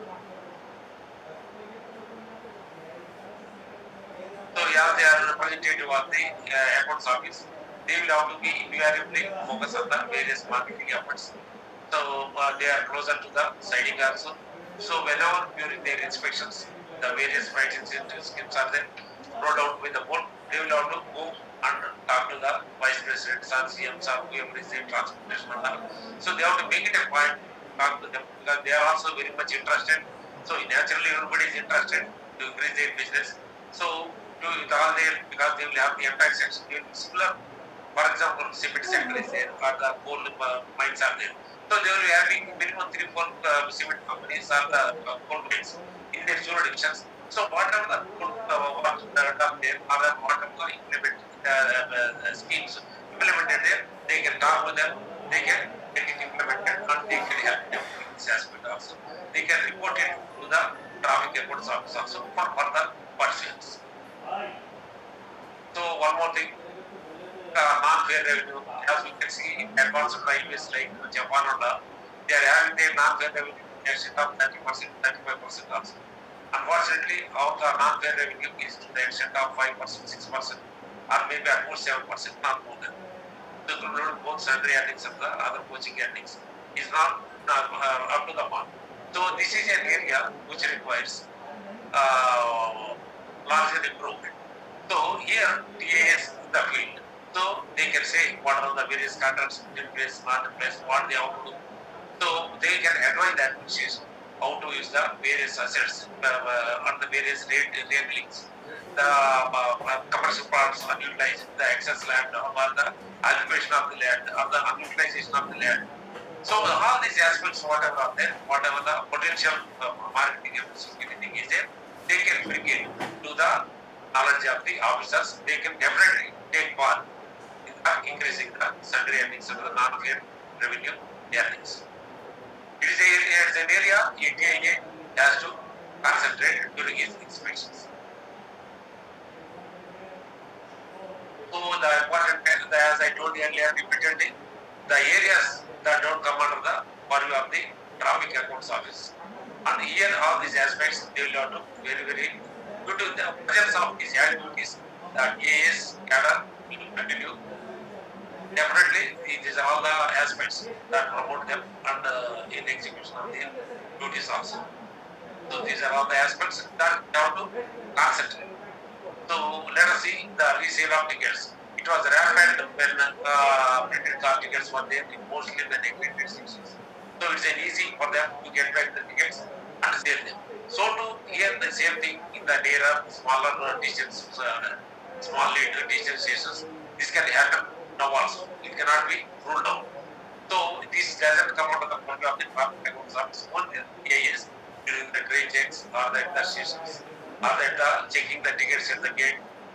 So yeah, they are representative of the uh, accounts office. They will have to be invariably focus on the various marketing efforts. So uh, they are closer to the siding also. So whenever during their inspections, the various flight incentive schemes are there, rolled out with the board, they will have to go and talk to the vice presidents or C Ms or whoever is the transportation. So they have to make it a point to talk to them because they are also very much interested. So naturally everybody is interested to increase their business. So to with all their, because they will have the impact section, they will be similar. For example, cement sector is there or the coal uh, mines are there. So they will be having minimum three, four uh, cement companies or the uh, coal mines in their jurisdictions. So whatever the coal uh, work that are there or whatever the implement uh, uh, schemes implemented there, they can talk with them, they can get it implemented and they can help them in this aspect also. They can report it to the traffic records office also for further pursuits. So one more thing. Uh, non-fare revenue, as we can see in advanced railways like Japan and all, they are having their non-fare revenue extent of thirty percent, thirty-five percent also. Unfortunately, our non-fare revenue is to the extent of five percent, six percent, or maybe at most seven percent, not more than. So, including both salary earnings and the other coaching earnings is not uh, up to the mark. So, this is an area which requires uh, larger improvement. So, here, T A S in the field. So they can say what are the various contracts in place, not in place, what they have to do. So they can advise the administration how to use the various assets uh, uh, on the various rate labelings, the uh, commercial parts unutilized, the excess land, or the occupation of the land, or the unutilization of the land. So all these aspects, whatever are there, whatever the potential uh, marketing everything is there, they can bring it to the knowledge of the officers. They can definitely take part increasing the sundry earnings and the non-fare revenue earnings. It is, a, it is an area A T I A has to concentrate during its inspections. So the important, as I told you earlier, repeatedly, the areas that don't come under the purview of the traffic accounts office. And here all these aspects they will have to very, very due to the presence of these activities, the A S cadre will continue. Definitely, these are all the aspects that promote them and uh, in execution of their duties also. So these are all the aspects that they have to concentrate. So let us see the resale of tickets. It was rampant when uh, printed car tickets were there in mostly the neglected sections. So it's an easy for them to get back the tickets and sell them. So to here the same thing in the nearer, smaller uh, distance, uh, small little distance stations. This can happen now also. It cannot be ruled out. So this doesn't come out of the purview of the traffic accounts office only A S during the train checks or the, the stations or that uh, checking the tickets at the gate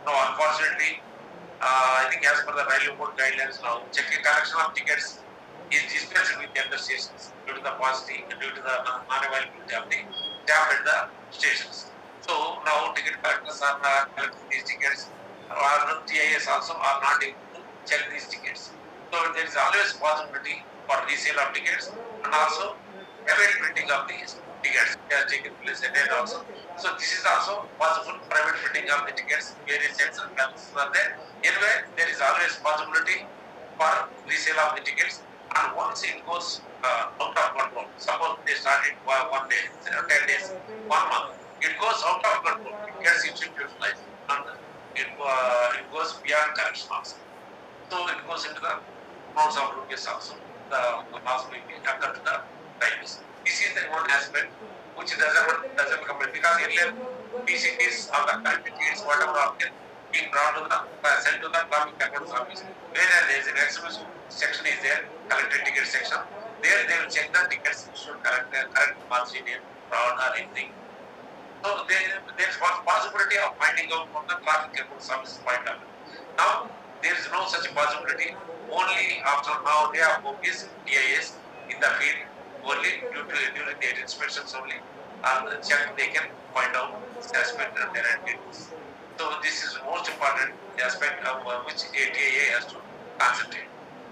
No, unfortunately, uh, I think as per the railway board guidelines now, checking collection of tickets is dispensed with the other stations due to the paucity, due to the non-availability of the staff at the stations. So now ticket collectors are uh, collecting these tickets, or T I S also are not able to check these tickets. So there is always possibility for resale of tickets and also private printing of these tickets has taken place again also. So this is also possible private printing of the tickets, various sets and campuses are there. Anyway, there is always possibility for resale of the tickets, and once it goes uh, out of control, suppose they started one day, ten days, one month, it goes out of control, it gets institutionalized and it, uh, it goes beyond collection also. So it goes into the crowds of rupees also. The loss will be occur to the railways. This is the one aspect which doesn't doesn't come in, because earlier P C Ts or the collected tickets, whatever are being brought to the uh, sent to the traffic accounts office, where there is an exhibition section is there, collected ticket section. There they will check the tickets, should correct the correct margin, fraud or anything. So there there is possibility of finding out from the traffic accounts office point of view. Now there is no such possibility. Only after now they have focused T I S in the field, only due to during the inspections only, and check they can find out the aspect of their activities. So this is the most important aspect of uh, which A T I A has to concentrate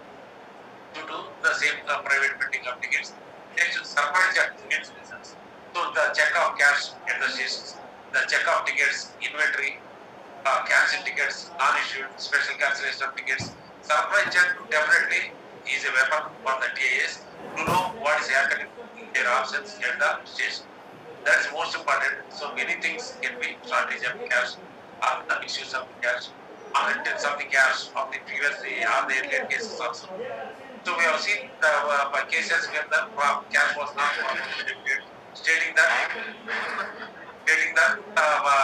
to do the same uh, private printing of tickets. Next, surprise check tickets business. So the check of cash at the stations, the check of tickets, inventory, uh, cancel tickets, non-issued, special cancellation of tickets. Surprise check definitely is a weapon for the T I S to know what is happening in their absence at the station. That is most important. So many things can be shortage of cash, or the issues of cash, or intents of the cash of the previous or the earlier cases also. So we have seen the uh, cases where the cash was not stating that stating that uh,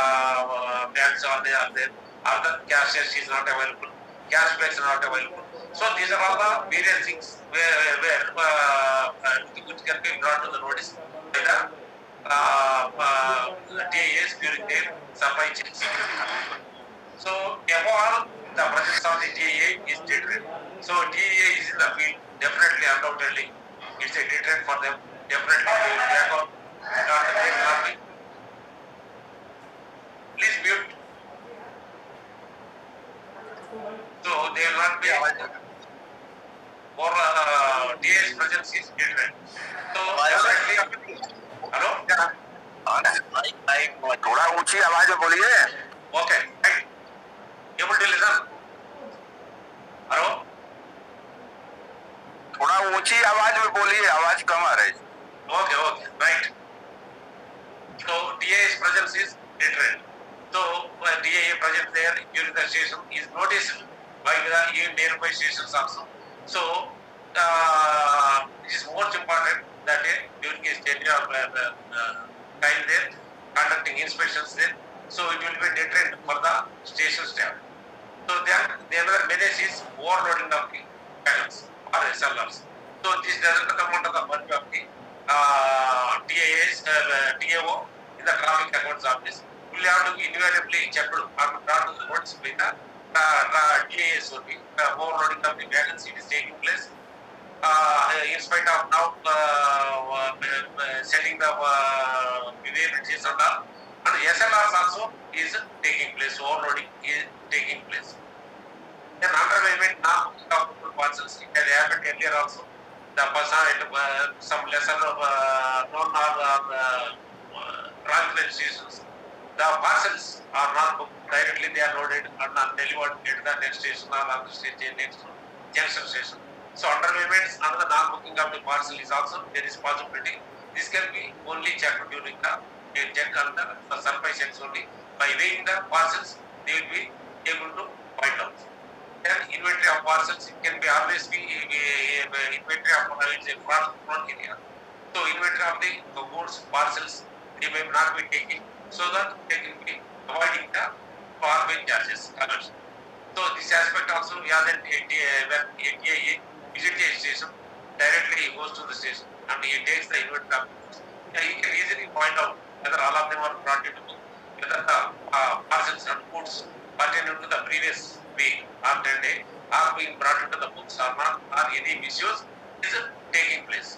uh, banks are there, are there, or the cash is not available, cash bags are not available. So these are all the various things where, where uh, uh, which can be brought to the notice by the uh, uh, T I S during their supply chain security. So above all, the presence of the T I A is deterrent. So T I A is in the field, definitely, undoubtedly, it's a deterrent for them. Definitely, they will back up. They will not be. Please mute. So they will not be. For uh, T I A's presence is deterrent. So definitely. Hello? थोड़ा ऊंची आवाज में बोलिए. Okay. Right. Able to listen? Hello? थोड़ा ऊंची आवाज में बोलिए, आवाज कम आ रही. Okay, okay, right. So T I A's presence is deterrent. So uh, T I A presence there during the station is noticed by the nearby stations also. So uh, it is most important that uh, during his tenure of uh, uh, time there, conducting inspections there, so it will be deterrent for the station staff. So then the other menace is overloading of the panels or S L Rs. So this doesn't come under the purview of the uh, T I A's, uh, T A O in the traffic accounts office. We will have to be invariably checked or brought to the notice by the uh, T I S only. Uh, overloading of the wagons, it is taking place. Uh, in spite of now uh, uh, setting the uh, variabilities and all, and S L Rs also is taking place, overloading is taking place. Then underpayment now of parcels, it has happened earlier also. The person, uh, some lesser uh, known or uh, uh, stations, the parcels are not booked directly, they are loaded and delivered at the next station or other station, next junction station. So underpayments under the non-booking of the parcel is also, there is possibility. This can be only checked during the check on the, the surprise checks only. By weighing the parcels, they will be able to find out. Then inventory of parcels, it can be always be uh, uh, inventory of uh, it's a front, front area. So inventory of the, the goods, parcels, they may not be taken, so that they can be avoiding the foreign charges collection. So this aspect also, we have that when A T I A visits a station, directly he goes to the station and he takes the inventory of goods. Yeah, he can easily point out whether all of them are brought into book, whether the uh, parcels and goods pertaining to the previous week or ten day are being brought into the books or not, or any misuse is taking place.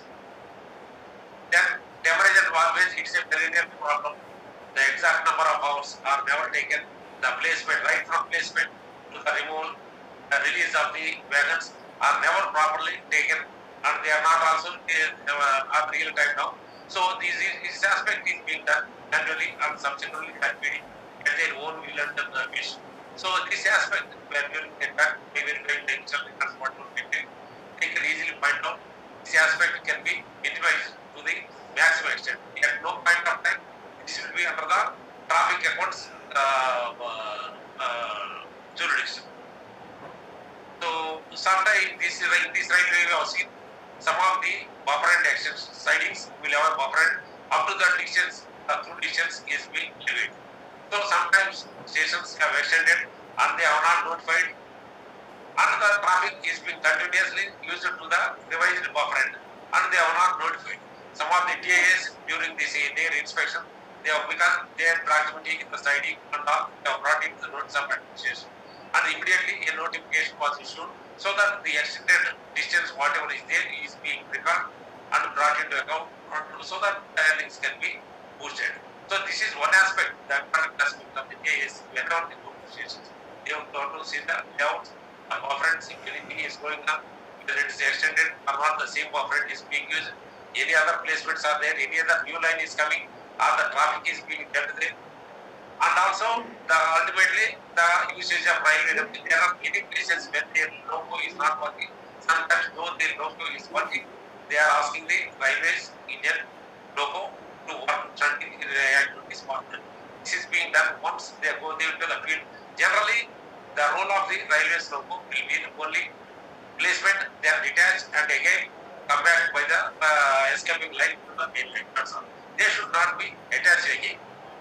Then temperature always it's a perennial problem. The exact number of hours are never taken. The placement, right from placement to the removal, the release of the wagons are never properly taken, and they are not also uh, at real time now. So this, is, this aspect is being done manually and subsequently at their own will and uh, wish. So this aspect, when you get back, we will very technical records what to take. They can easily find out. This aspect can be minimized to the maximum extent. At no point of time, this will be under the traffic accounts uh, uh, uh, jurisdiction. So sometimes this in this right way we have seen some of the buffer end actions sidings will have a buffer end up to the distance uh, through distance is being levied. So sometimes stations have extended and they are not notified, and the traffic is being continuously used to the revised buffer end and they are not notified. Some of the T A As during this their inspection, they have begun their proximity in the siding and all, they have brought in the notice of administration, and immediately a notification was issued so that the extended distance whatever is there is being reckoned and brought into account so that earnings can be boosted. So this is one aspect, the important aspect of the T A As when on the negotiations. They have to see the layout, the buffer end, if anything is going on, whether it is extended or not, the same buffer end is being used. Any other placements are there, any other new line is coming, or the traffic is being kept there. And also, the ultimately, the usage of railway, there are many places when their logo is not working. Sometimes, though their logo is working, they are asking the railways Indian logo to work something activities partner. This is being done once they go there into the field. Generally, the role of the railways logo will be only placement, they are detached and again come back by the uh, escaping line to the main line. That's all. They should not be attached again.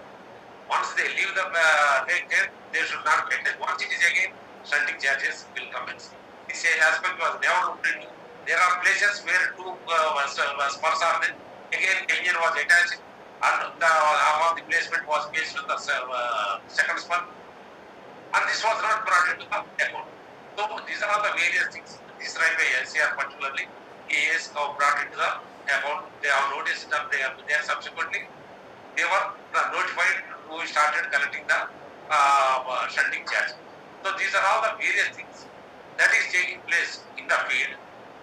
Once they leave the uh, they, they should not be attached. Once it is again, shunting charges will commence. This aspect was never looked into. There are places where two uh, spurs are there. Again, the engine was attached and the half of the placement was based on the uh, second spur. And this was not brought into the account. So these are all the various things. This railway N C R particularly is brought into the account. They have noticed that they have they are subsequently they were notified who started collecting the uh, shunting charge. So these are all the various things that is taking place in the field,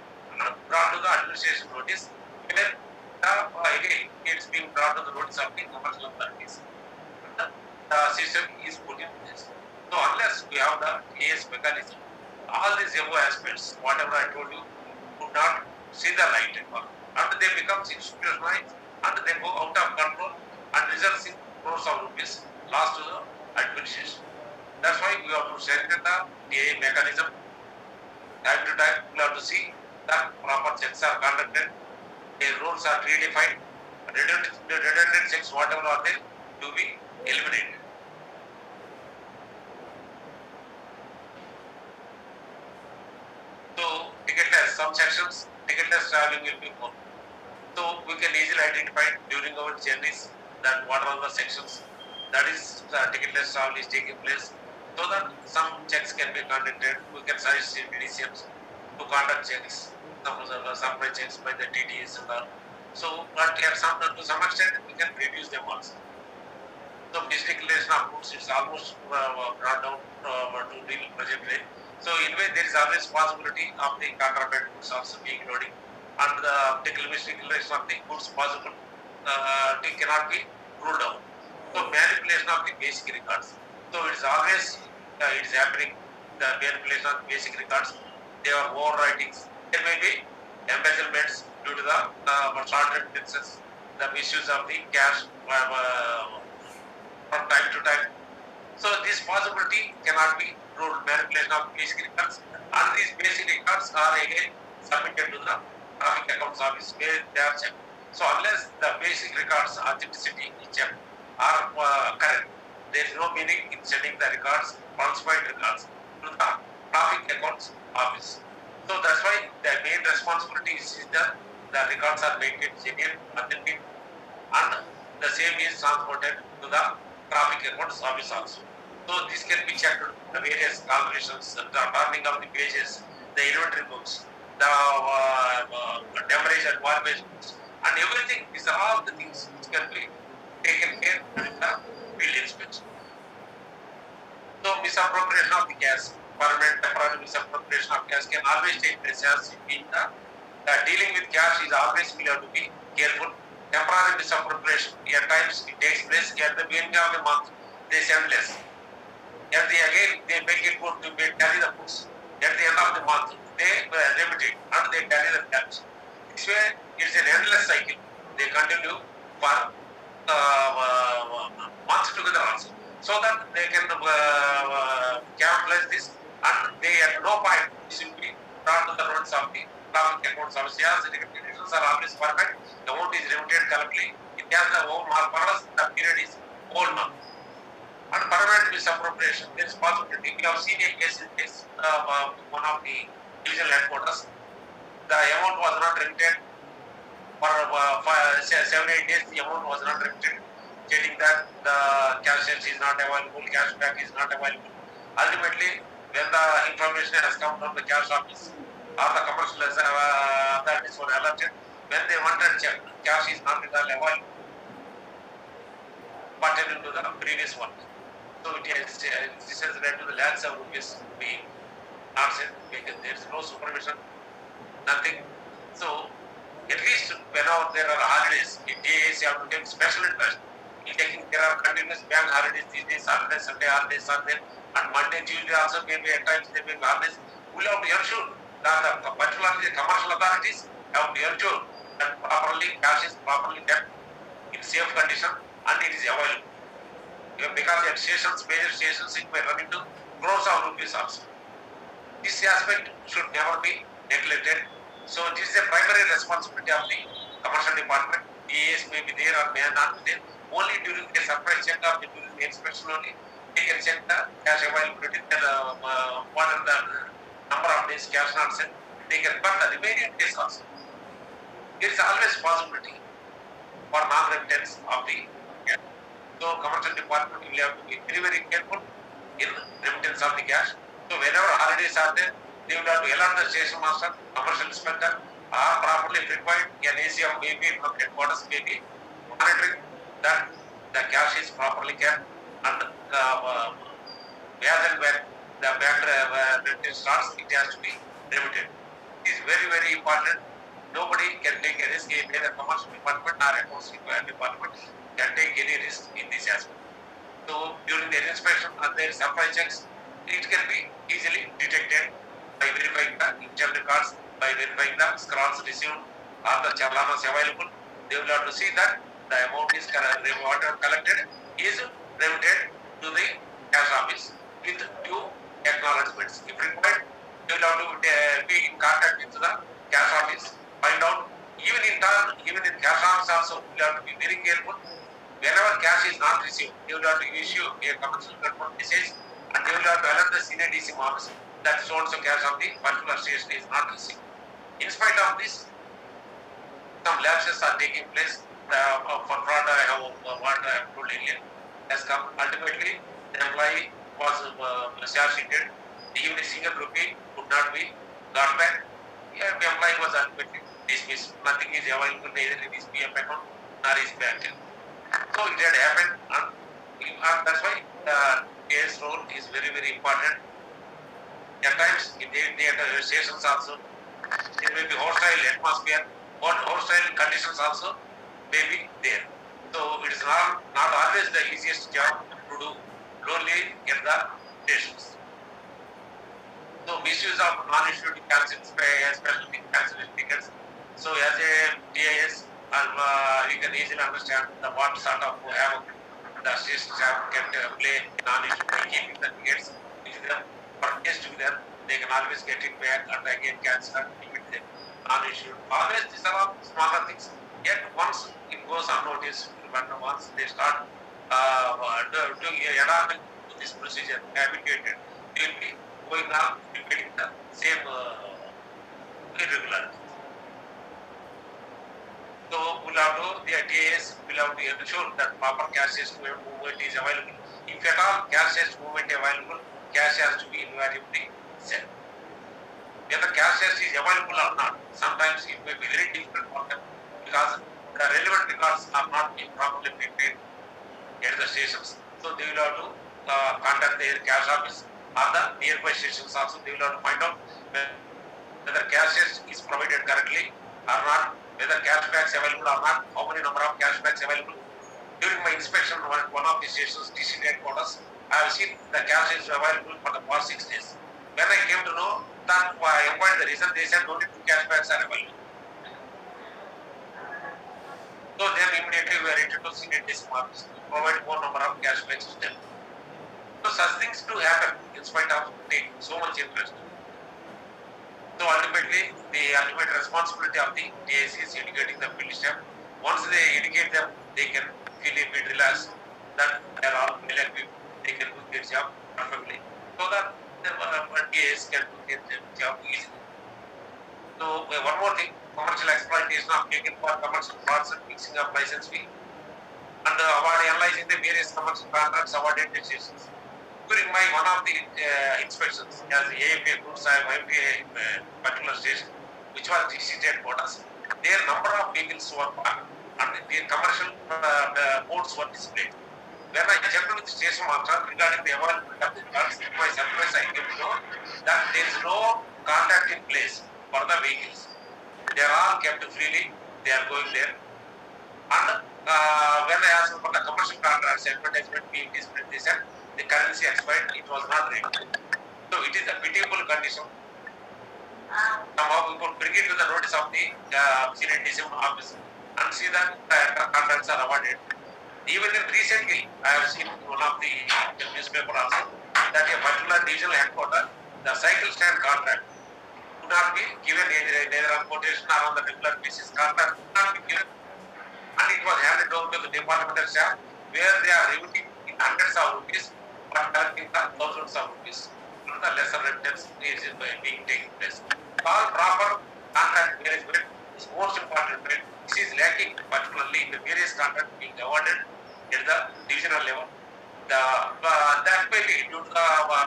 brought to the administration notice. Where the, uh, again it's being brought to the notice of the commercial authorities. The, the system is put in place. So unless we have the A S mechanism, all these above aspects, whatever I told you, would not see the light at all. And they become institutionalized and they go out of control and results in crores of rupees lost to the administration. That's why we have to strengthen the D A mechanism. Time to time, we have to see that proper checks are conducted, their rules are redefined, redundant, redundant checks, whatever are there, to be eliminated. So, ticketless, some sections, ticketless traveling will be more. So, we can easily identify during our journeys that what are the sections that is the ticketless travel is taking place, so that some checks can be conducted. We can suggest D C Ms to conduct checks, some supply checks by the T T Es and all. So, but at some, to some extent, we can reduce them also. So, misdeclaration of goods is almost uh, brought down uh, to real budget rate. So, in a way, there is always possibility of the contraband goods also being loading, and the misdeclaration of the goods possible uh, it cannot be ruled out. So, manipulation of the basic records. So, it is always uh, it is happening. The manipulation of the basic records. They are overwritings. There may be embezzlements due to the uh, short remittances, the misuse of the cash uh, from time to time. So this possibility cannot be ruled. Manipulation of basic records, and these basic records are again submitted to the traffic accounts office where they are checked. So unless the basic records authenticity is checked are uh, correct, there is no meaning in sending the records, falsified records, to the traffic accounts office. So that's why the main responsibility is that the records are maintained genuine, authentic, and the same is transported to the traffic accounts office also. So this can be checked, the various calculations, the turning of the pages, the inventory books, the uh, uh, demurrage and garbage books, and everything. These are all the things which can be taken care during the field inspection. So misappropriation of the cash, permanent temporary misappropriation of cash can always take place as in the, the dealing with cash is always we have to be careful. Temporary misappropriation at times it takes place at the beginning of the month, they send less. At the again they make it good to be, carry the books. At the end of the month they uh, remit it and they carry the cash. This way it's an endless cycle. They continue for uh, uh, months together also, so that they can uh, uh, capitalize this, and they at no point should be brought to the notice of the traffic accounts of shares. The conditions are always perfect. The amount is remitted correctly. It has the whole mark. The period is whole month. And permanent misappropriation, there is possibility. We have seen a case in this, uh, one of the divisional headquarters. The amount was not remitted for uh, five, seven, eight days. The amount was not remitted, stating that the cash is not available, cash back is not available. Ultimately, when the information has come from the cash office or the commercial uh, authorities were alerted, when they wanted to check, cash is not available pertaining to the previous one. So it has, uh, this has led to the lakhs of rupees being not sent because there is no supervision, nothing. So at least whenever there are holidays, the D A S have to take special interest in taking care of continuous bank holidays. These days, Saturday, Sunday holidays are there, and Monday, Tuesday also maybe at times they may be holidays. We have to ensure that the particularly the commercial authorities have to ensure that properly cash is properly kept in safe condition and it is available. Because at stations, major stations, it may run into crores of rupees also. This aspect should never be neglected. So this is a primary responsibility of the commercial department. D A S may be there or may not be there. Only during the surprise check or during the inspection only, they can check the cash availability, the, uh, what are the number of days cash not sent. They can, but the remaining days also, there is always possibility for non-remittance of the cash. So commercial department will have to be very, very careful in remittance of the cash. So whenever holidays are there, they will have to alert the station master, commercial inspector, or properly if required, an A C M maybe from headquarters may be monitoring that the cash is properly kept, and uh, uh, as and when the bank uh, remittance starts, it has to be remitted. It is very, very important. Nobody can take a risk, either commercial department or accounts department can take any risk in this aspect. So during the inspection and their supply checks, it can be easily detected by verifying the internal records, by verifying the scrolls received or the chalanas available. They will have to see that the amount is whatever collected is remitted to the cash office with due acknowledgements. If required, they will have to uh, be in contact with the cash office. Find out, even in turn, even in cash office also, we have to be very careful. Whenever cash is not received, they will have to issue a commercial report message, and they will have to alert the senior D C office that so and so cash of the particular station is not received. In spite of this, some lapses are taking place. Uh, for fraud, I have uh, what I have told earlier has come. Ultimately, the employee was uh, charge sheeted. Even a single rupee could not be got back. Yeah, the employee was ultimately dismissed. Nothing is available either in his P F account nor his bank. So it had happened, and, and that's why the case role is very, very important. At times, in the, the uh, stations also, there may be hostile atmosphere, or hostile conditions also may be there. So it is not, not always the easiest job to do lonely in the stations. So misuse of non-issued cancelled, especially cancelled tickets. So as a D I S, uh, you can easily understand the what sort of havoc the stations have can uh, play non-issued by keeping the tickets with them, purchased with them. They can always get it back and again cancel and keep it non-issued. Always these are all smaller things. Yet once it goes unnoticed, when once they start uh, doing adapting to this procedure, habituated, they will be going on repeating the same uh, irregularities. So we'll have to, the D A S will have to ensure that proper cash system movement is available. If at all cashless movement available, cash has to be invariably sent. Whether cashless is available or not, sometimes it may be very difficult for them because the relevant records are not being properly prepared at the stations. So they will have to uh, contact their cash office or the nearby stations also. They will have to find out whether cashless is provided correctly or not, whether cashbacks available or not, how many number of cashbacks available. During my inspection at one of the stations, D C headquarters, I have seen the cash is available for the past six days. When I came to know that I inquired the reason, they said only two cashbacks are available. So then immediately we are introducing a disc marks to provide more number of cashbacks to them. So such things do happen in spite of taking so much interest. So ultimately, the ultimate responsibility of the T I C is educating the field staff. Once they educate them, they can feel a bit relaxed that they are all well equipped, they can do their job perfectly. So that the T I S can do their job easily. So uh, one more thing, commercial exploitation of taken for commercial frauds and fixing of license fee and uh, award analyzing the various commercial contracts awarded to stations. During my one of the uh, inspections as the A F A goods, I M P A in a particular station, which was D C headquarters, their number of vehicles were parked and the commercial uh, uh, boards were displayed. When I checked with the station master regarding the availability of the cars, to my surprise I came to know that there is no contract in place for the vehicles. They are all kept freely, they are going there. And uh, when I asked for the commercial contracts, advertisement being displayed, they said the currency expired, it was not ready. So it is a pitiable condition. Somehow we could bring it to the notice of the uh, senior D C M office and see that uh, contracts are awarded. Even in recently, I have seen one of the newspaper also that a particular divisional headquarter, the cycle stand contract would not be given either on quotation or on the regular basis. Contract would not be given, and it was handed over to the departmental staff where they are remitting in hundreds of rupees but collecting the thousands of rupees. The lesser rentals is being taken place. All proper contract management is most important. This is lacking, particularly in the various contracts being awarded at the divisional level. The uh, that may be due to the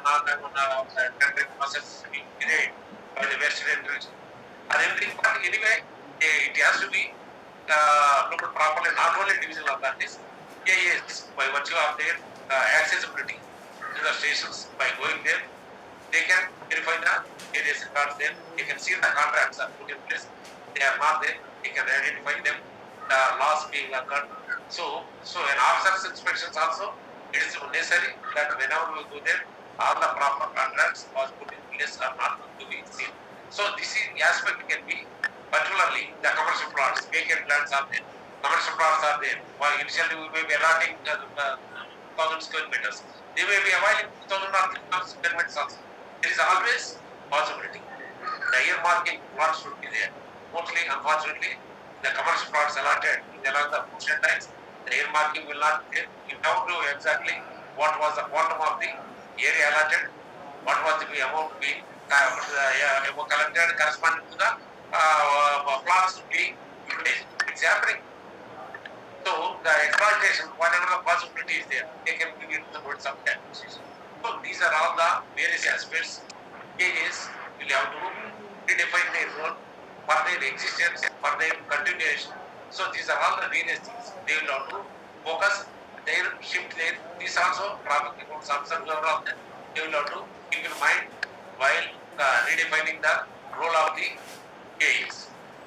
uh, tendering process being delayed by the vested interest and everything. But anyway, it has to be uh, looked properly, not only divisional authorities, A Is by virtue of their uh, accessibility to the stations by going there. They can verify the areas records there. They can see the contracts are put in place. They are not there. They can identify them. The loss being occurred. So, so an officer's inspections also, it is necessary that whenever we go there, all the proper contracts was put in place are not to be seen. So this is aspect can be particularly the commercial plots, vacant lands are there. Commercial plots are there. While initially we may be allotting uh, uh, thousand square meters, they may be availing two thousand or three thousand square meters also. There is always possibility. The earmarking plots should be there. Mostly, unfortunately, the commercial plots allotted along the food lines, the earmarking will not be there. You have to know exactly what was the quantum of the area allotted, what was the amount being uh, collected corresponding to the uh, plots being utilized. It's happening. So the exploitation, whatever the possibility is there, they can bring it to the boards of taxation. So these are all the various aspects. A is will have to redefine their role for their existence, for their continuation. So these are all the various things. They will have to focus their shift their these also traffic accounts officers are all there. They will have to keep in mind while uh, redefining the role of the A Is.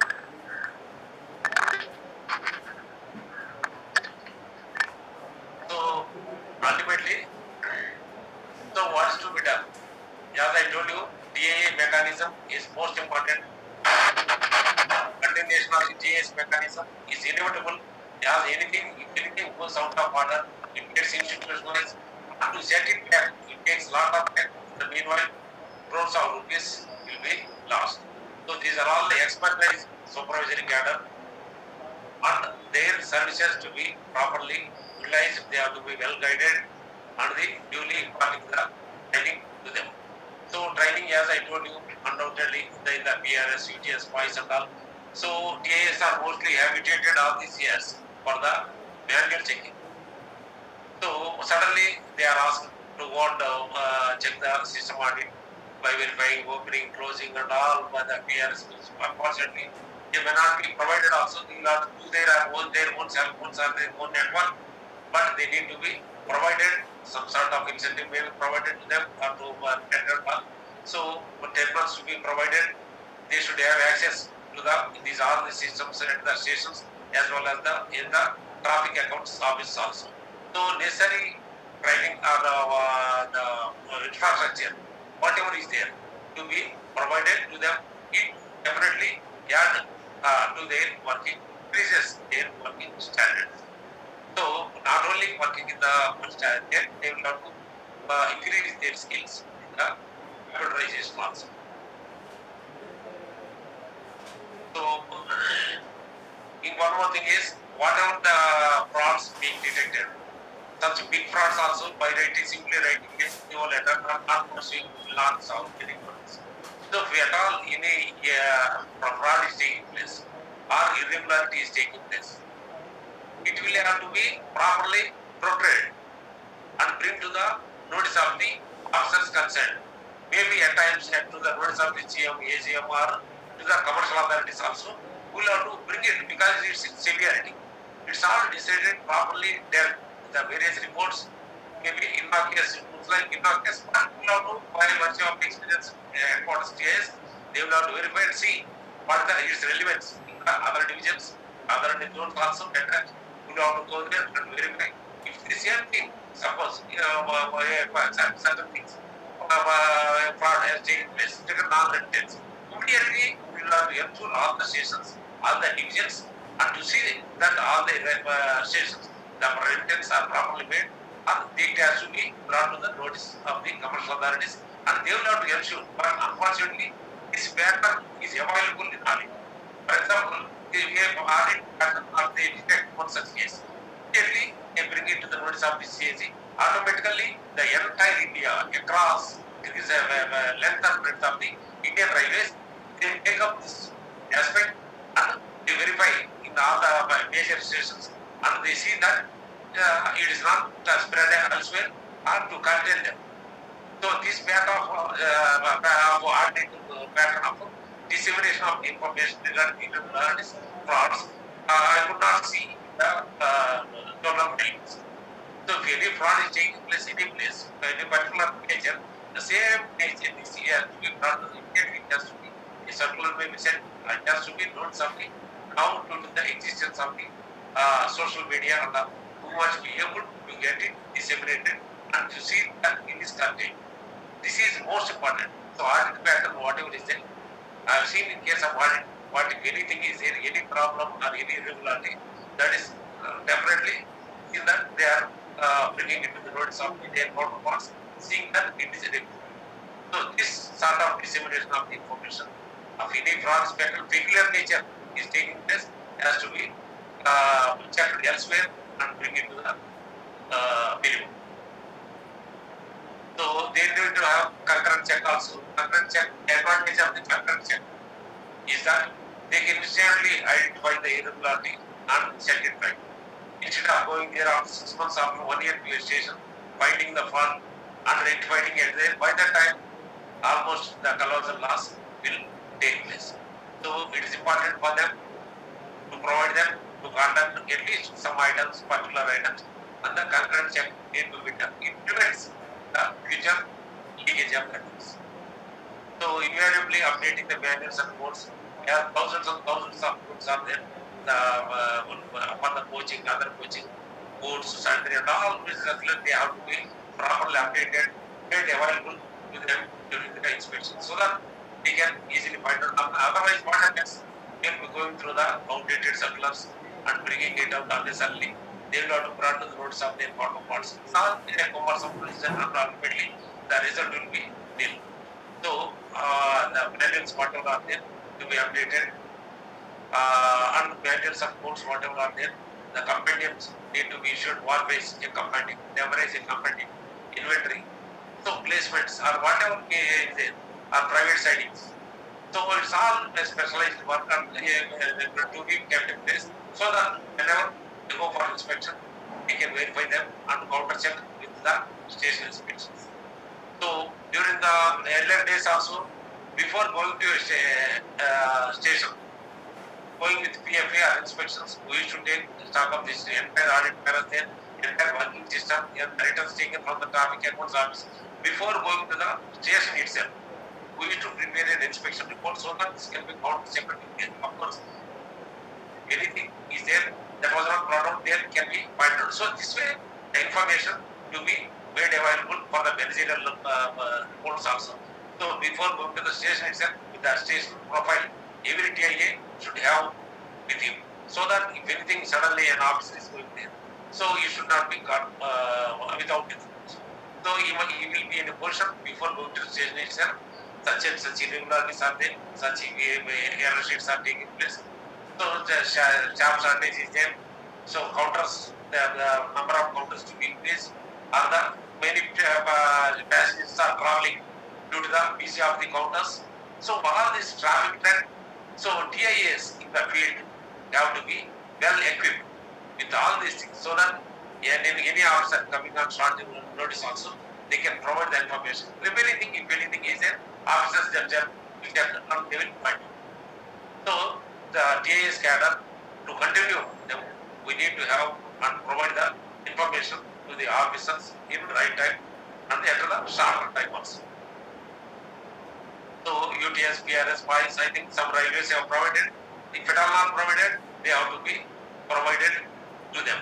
So ultimately, so what is to be done? As I told you, T I A mechanism is most important. Continuation of the T I A mechanism is inevitable. As anything, if anything goes out of order, it gets institutionalized. And to set it back, it takes a lot of time. In the meanwhile, crores of rupees will be lost. So these are all the expertise supervisory cadre, and their services to be properly utilized. They have to be well guided and the duly imparting the training to them. So training, as I told you, undoubtedly in the, in the P R S, U T S, P I S and all. So T I As are mostly habituated all these years for the manual checking. So So suddenly they are asked to go and uh, check the system audit by verifying opening, closing, and all by the P R S. Unfortunately, they may not be provided. Also, they will have to do their own their own cell phones or their own network, but they need to be provided some sort of incentive may be provided to them or to uh, tender one. So, for tenders to be provided, they should have access to the these all the systems at the stations as well as the in the traffic accounts office also. So necessary training or the, uh, the uh, infrastructure, whatever is there, to be provided to them, it definitely add uh, to their working, increases their working standards. So not only working in the standard, they will have to uh, increase their skills in the computerization also. So in one more thing is, whatever the frauds being detected, such big frauds also by writing, simply writing a new letter, not, not pursuing, will not solve any problems. So if at all any uh, fraud is taking place or irregularity is taking place, it will have to be properly portrayed and bring to the notice of the officers concerned. Maybe at times head to the notice of the G M, A G M or to the commercial authorities also. We will have to bring it because it's severity. It's all decided properly there. The various reports may be innocuous, it looks like innocuous, but we will have to, by virtue of experience, headquarters T S, they will have to verify and see what the its relevance in the other divisions, other zones also, and we will have to go there and verify. If the same thing, suppose, you know, uh, certain things, uh, fraud has taken place, taken non-residents, immediately we will have to ensure all the stations, all the divisions, and to see that all the uh, stations, the remittance are properly made, and it has to be brought to the notice of the commercial authorities, and they will have to ensure. But unfortunately, this pattern is available in audit. For example, if you have audit pattern or they detect one such case, immediately they bring it to the notice of the C A G. Automatically, the entire India across it is a, a length and breadth of the Indian railways, they take up this aspect and they verify in all the major stations, and they see that uh, it is not uh, spread elsewhere or to contain them. So this pattern of uh, audit pattern of dissemination of information regarding irregularities, frauds, uh, I could not see the uh, donor names. So if any fraud is taking place any place, any particular nature, the same nature is here to be brought to the immediately has to be a circular may be sent, and has to be known something now to the existence of the uh, social media and the, who must be able to get it disseminated and to see that it is contained. This is most important. So audit pattern, whatever is there, I have seen in case of audit, what if anything is there, any problem or any irregularity, that is uh, definitely in that they are uh, bringing it to the notice of their counterparts, seeing that it is irregular. So this sort of dissemination of the information of any fraud spectrum, peculiar nature is taking place, has to be uh, checked elsewhere and bring it to the uh, minimum. So they need to have concurrent check also. Concurrent check, advantage of the concurrent check is that they can instantly identify the irregularity and set it right. Instead of going there after six months, after one year to a station, finding the fraud and rectifying it there, by that time, almost the colossal loss will take place. So it is important for them to provide them to conduct at least some items, particular items, and the concurrent check need to be done. It prevents the future leakage of records. So invariably updating the manuals and codes, there are thousands and thousands of codes are there. The uh, upon the coaching, other coaching codes, sanitary and all which they have to be properly updated, made available to them during the inspection, so that they can easily find out. Otherwise, what happens? They will be going through the outdated circulars and bringing it out unnecessarily. They will have to bring to the notice of their counterparts. Now, in a commercial position, and ultimately the result will be nil. So, uh, the manuals, whatever are there, to be updated, uh, and manuals of codes, whatever are there, the compendiums need to be issued war-based a compendium, memorize a compendium, inventory. So, placements or whatever is there are private sidings. So, it's all a specialized work and uh, to be kept in place so that whenever you go for inspection, we can verify them and counter check with the station inspections. So during the earlier days also, before going to a uh, station, going with P F A or inspections, we should take stock of this entire audit paradigm, entire working system, and returns taken from the traffic accounts office. Before going to the station itself, we need to prepare an inspection report so that this can be counter checked. Of course, anything is there that was not brought out there can be found out. So this way, the information to be made available for the managerial uh, uh, reports also. So before going to the station itself, with the station profile, every T I A should have with him, so that if anything suddenly an officer is going there, so he should not be caught uh, without it. So he, he will be in a position before going to the station itself, such and such irregularities are there, such error sheets are taking place. So the staff shortage is there. So counters, the, the number of counters to be increased, or the many uh, passengers are traveling due to the busy of the counters. So all this traffic trend, so T I As in the field have to be well equipped with all these things, so that any, any officer coming on short notice also, they can provide the information. Remaining thing, if anything is there, officers themselves will get on they will find. So the T I S cadre to continue, we need to have and provide the information to the officers in the right time and at the shorter time also. So U T S, P R S, wise, I think some railways have provided. If it are not provided, they have to be provided to them.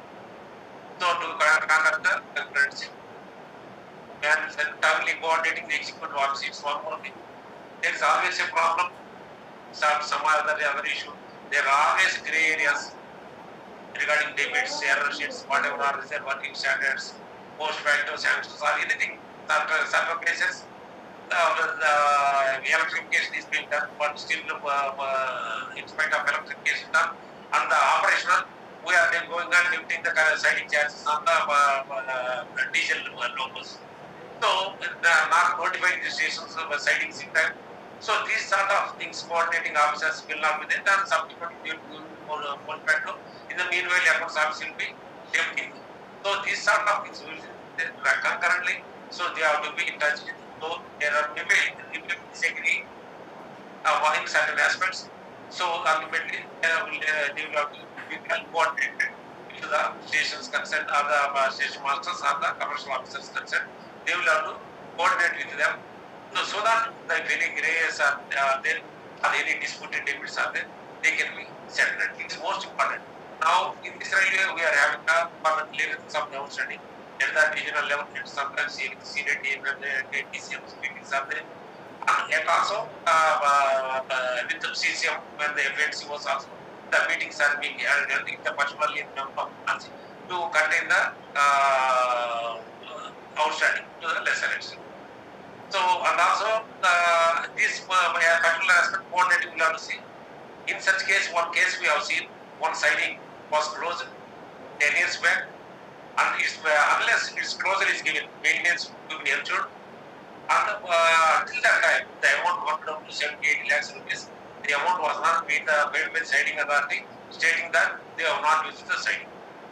So to conduct the concurrency. And then timely coordinating the executive office, it's one more thing. There is always a problem, some, some other, other issue. There are always grey areas regarding debits, error sheets, whatever are reserve working standards, post facto sanctions or anything. Certain, certain cases, the, the electrification is being done, but still uh, uh, in spite of electrification done, and the operational, we are then going on lifting the siding charges on the uh, uh, diesel locals. So, the not notifying the stations of the sidings in time. So, these sort of things, coordinating officers will not be there, and subsequently will go full petrol. In the meanwhile, accounts office will be lifting. So, these sort of things will be concurrently. So, they have to be in touch with. So, there are maybe disagree uh, in certain aspects. So, ultimately, uh, will, uh, they will have to be well coordinated to the stations concerned, or the uh, station masters, or the commercial officers concerned. They will have to coordinate with them. So, so that if any grays are uh, there, or any disputed debits are there, they can be settled. It's most important. Now, in this railway, we are having a permanent clearance of the outstanding at the regional level, and sometimes C D T and the T C M meetings are there. And also, uh, uh, uh, with the C C M, when the F N C was also, the meetings are being held, particularly in number to contain the uh, outstanding to the lesser extent. So, and also, uh, this uh, particular aspect, coordinating we have to see. In such case, one case we have seen, one siding was closed ten years back, and it's, uh, unless its closure is given, maintenance will be ensured. And uh, until that time, the amount worked up to seventy-eight lakhs rupees. The amount was not paid uh, paid by siding authority, stating that they have not used the siding.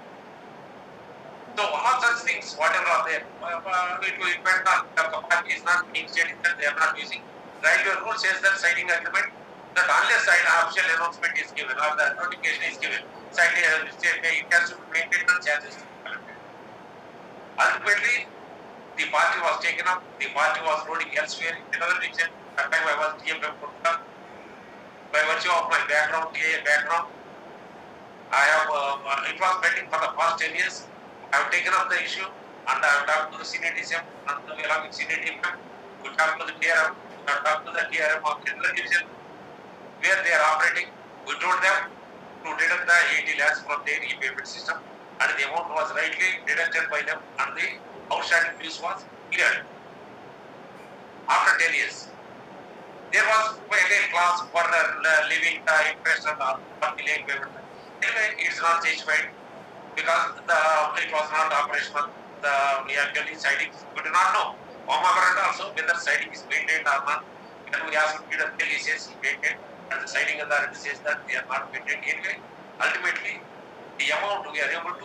So all such things, whatever are there, uh, uh, it will depend on the company is not being stated that they are not using. Railway rule says that siding agreement, that unless side official announcement is given or the notification is given, siding uh, it has to be maintained and charges to be collected. Ultimately, the party was taken up, the party was loading elsewhere in another region. At the time I was D M M Kutta. By virtue of my background, T I A background, I have, uh, it was pending for the past ten years. I have taken up the issue and I have talked to the senior D C M and along with senior D M M. We talked to the T R M, we have talked to the T R M of the division where they are operating. We told them to deduct the eighty lakhs from their e-payment system, and the amount was rightly deducted by them and the outstanding dues was cleared. After ten years, there was a clause for uh, leaving the interest and for delaying payment. Anyway, it is not satisfied because the, it was not operational. The we are telling siding, we do not know. Home apparent also whether siding is maintained or not. When we ask P W D, says maintained, and the siding authority says that they are not maintained. Anyway, ultimately, the amount we are able to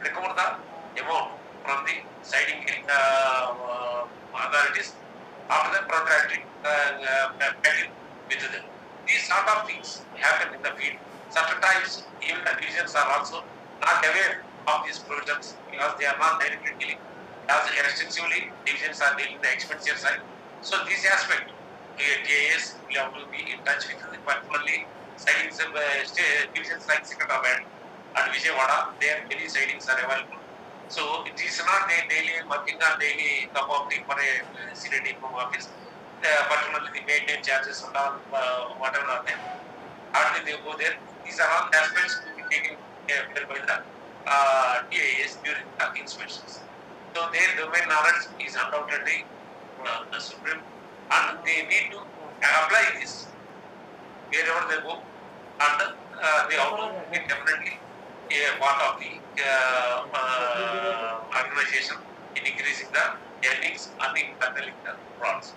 recover the amount from the siding uh, uh, authorities after the protracted uh, uh, battle with them. These sort of things happen in the field. Certain times, even the divisions are also not aware of these provisions because they are not directly dealing as extensively. Divisions are dealing the expenditure side. So this aspect, T A S will have to be in touch with the particularly sidings uh, divisions like Secretariat and Vijayawada. There many sidings are available. So it is not a daily working on daily cup of tea for a senior depot office. Uh, particularly the maintenance charges and all uh, whatever are there. Hardly they go there. These are all aspects to be taken care by the uh, T A S during the inspections. So their domain knowledge is undoubtedly uh, the supreme, and they need to apply this wherever they go, and uh, they have to be definitely a part of the uh, uh, organization in increasing the earnings and internally the products.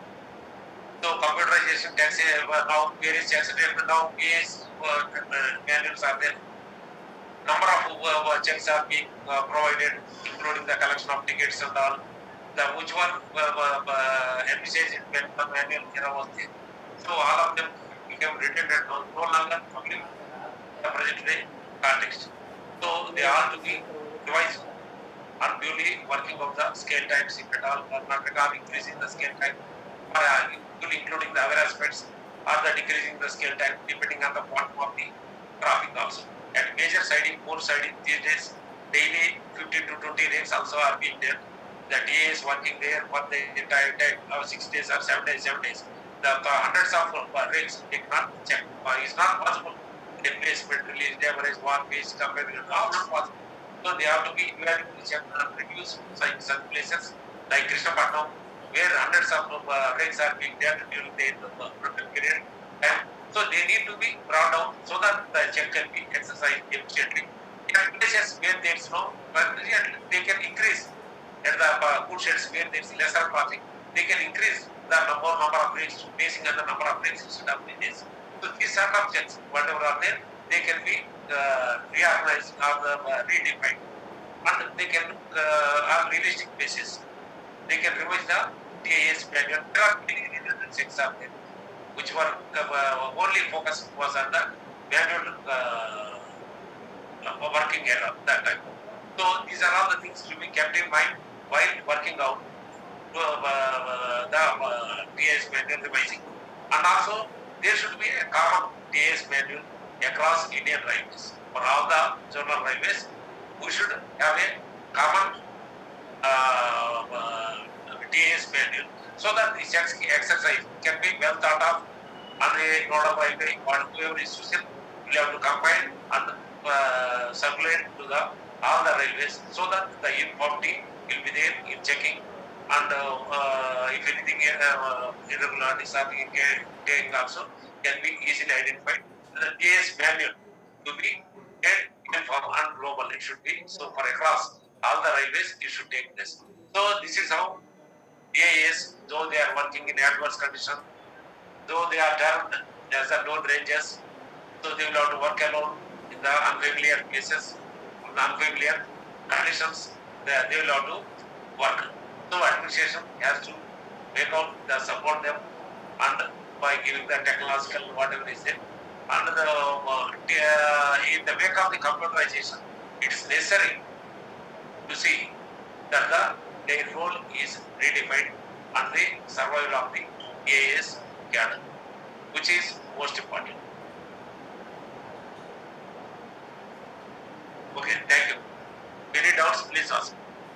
So computerization, tax uh, now various tax statement now P S uh, manuals are there. Number of uh, checks are being uh, provided, including the collection of tickets and all. The which one uh, uh, envisaged when the manual era was there. So all of them became written and no, no longer public the present day context. So they are to be revised and duly working of the scale types, if at all, or not at all increasing the scale type, or uh, including the other aspects, or the decreasing the scale type depending on the quantum of the traffic also. At major siding, more siding these days, daily fifteen to twenty rakes also are being there. The T A is working there for the entire time, uh, six days or seven days, seven days. The uh, hundreds of uh, rakes they cannot check. Uh, it's not possible. Replacement, release, average, one page, comparison, all not possible. So they have to be evaluated and reduced in some places like Krishnapatnam, where hundreds of uh, rakes are being there during the uh, period. And so they need to be brought down so that the check can be exercised efficiently. In places where there is no, they can increase. At the uh, good sheds where there is lesser traffic, they can increase the number, number of rakes basing on the number of rakes instead of days. So these sort of checks, whatever are there, they can be uh, reorganized or uh, redefined, and they can uh, on realistic basis they can revise the T A S manual. There are many checks are there, which were uh, only focus was on the manual uh, working error that time. So these are all the things to be kept in mind while working out uh, uh, the uh, T A S manual revising. And also there should be a common T A S manual across Indian railways. For all the zonal railways, we should have a common uh, uh, T A S manual so that the exercise can be well thought of, and the node of railway or whoever is using will have to combine and uh, circulate to the all the railways so that the uniformity will be there in checking, and uh, uh, if anything uh, irregularities are getting also can be easily identified. The T A S manual to be uniform and global it should be. So for across all the railways it should take this. So this is how T A S, though they are working in adverse conditions, though they are termed as the known ranges, so they will have to work alone in the unfamiliar places, in the unfamiliar conditions, they, they will have to work. So administration has to make out the support them, and by giving the technological whatever is there, and the uh, in the wake of the computerization, it is necessary to see that the their role is redefined and the survival of the T A S cadre, which is most important. Okay, thank you. Any doubts, please ask.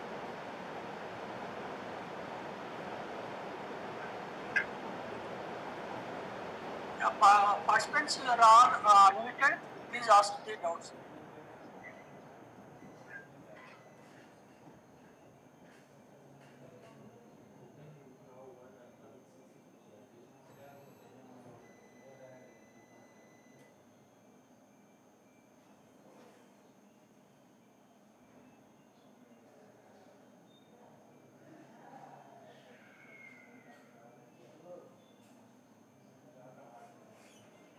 Uh, participants who are on uh, unmuted, please ask the doubts.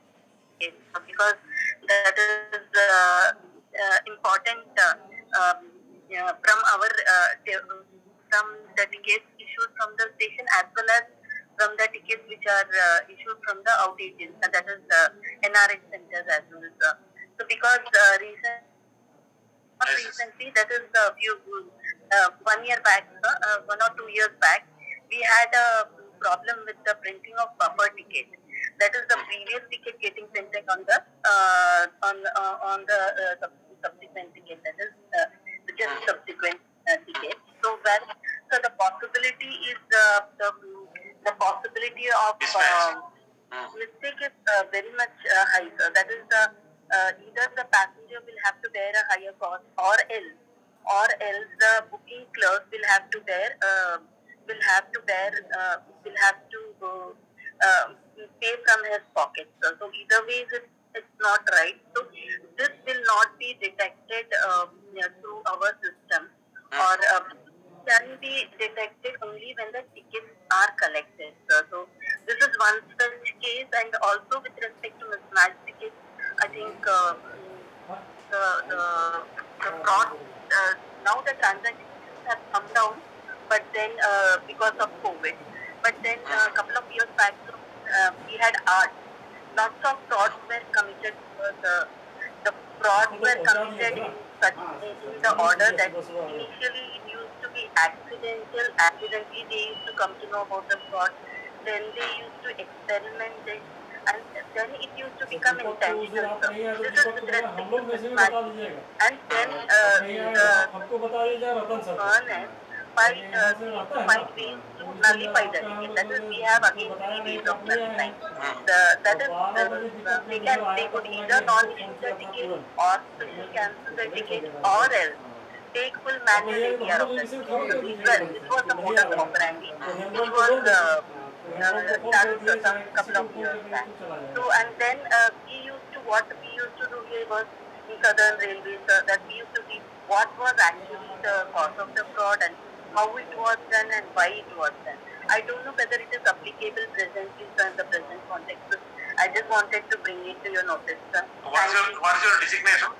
Because that is uh, uh, important uh, uh, are uh, issued from the out agents, uh, that is uh, N R H centers as well. Uh, so because uh, recent, not recently, that is a few uh, one year back, uh, uh, one or two years back, we had a problem with the printing of buffer ticket. That is the previous ticket getting printed on the uh, on uh, on the uh, sub- subsequent ticket. That is uh, the just subsequent uh, ticket. So where so the possibility is uh, the the possibility of um, mistake is uh, very much uh, high. So that is the uh, either the passenger will have to bear a higher cost, or else or else the booking clerk will have to bear uh, will have to bear uh, will have to uh, uh, pay from his pocket. So, so either way, it's, it's not right. So this will not be detected uh, yeah, through our system, or uh, can be detected only when the tickets are collected. So, so this is one such case, and also with respect to mismatched tickets, I think uh, the, the the fraud uh, now the transactions have come down, but then uh, because of COVID, but then a uh, couple of years back uh, we had art. Lots of frauds were committed. Uh, the the frauds were committed in such in the order that initially it used to be accidental. Accidentally they used to come to know about the fraud. Then they used to experiment it, and then it used to become intentional. So this is with respect to mismatch. And then uh, the furnace find uh, we used to find ways to nullify the ticket. That is, we have again three ways of nullifying. The, that is, uh, they can they could either non-issue the ticket, or special cancel the ticket, or else take full manual A D R of the ticket. So these were, this was the modus operandi, which was uh, uh, done for some couple of years back. So and then uh, we used to what we used to do here was in Southern Railways uh, that we used to see what was actually the cause of the fraud and how it was done and why it was done. I don't know whether it is applicable presently in the present context. So I just wanted to bring it to your notice, sir. What's your, what is your designation?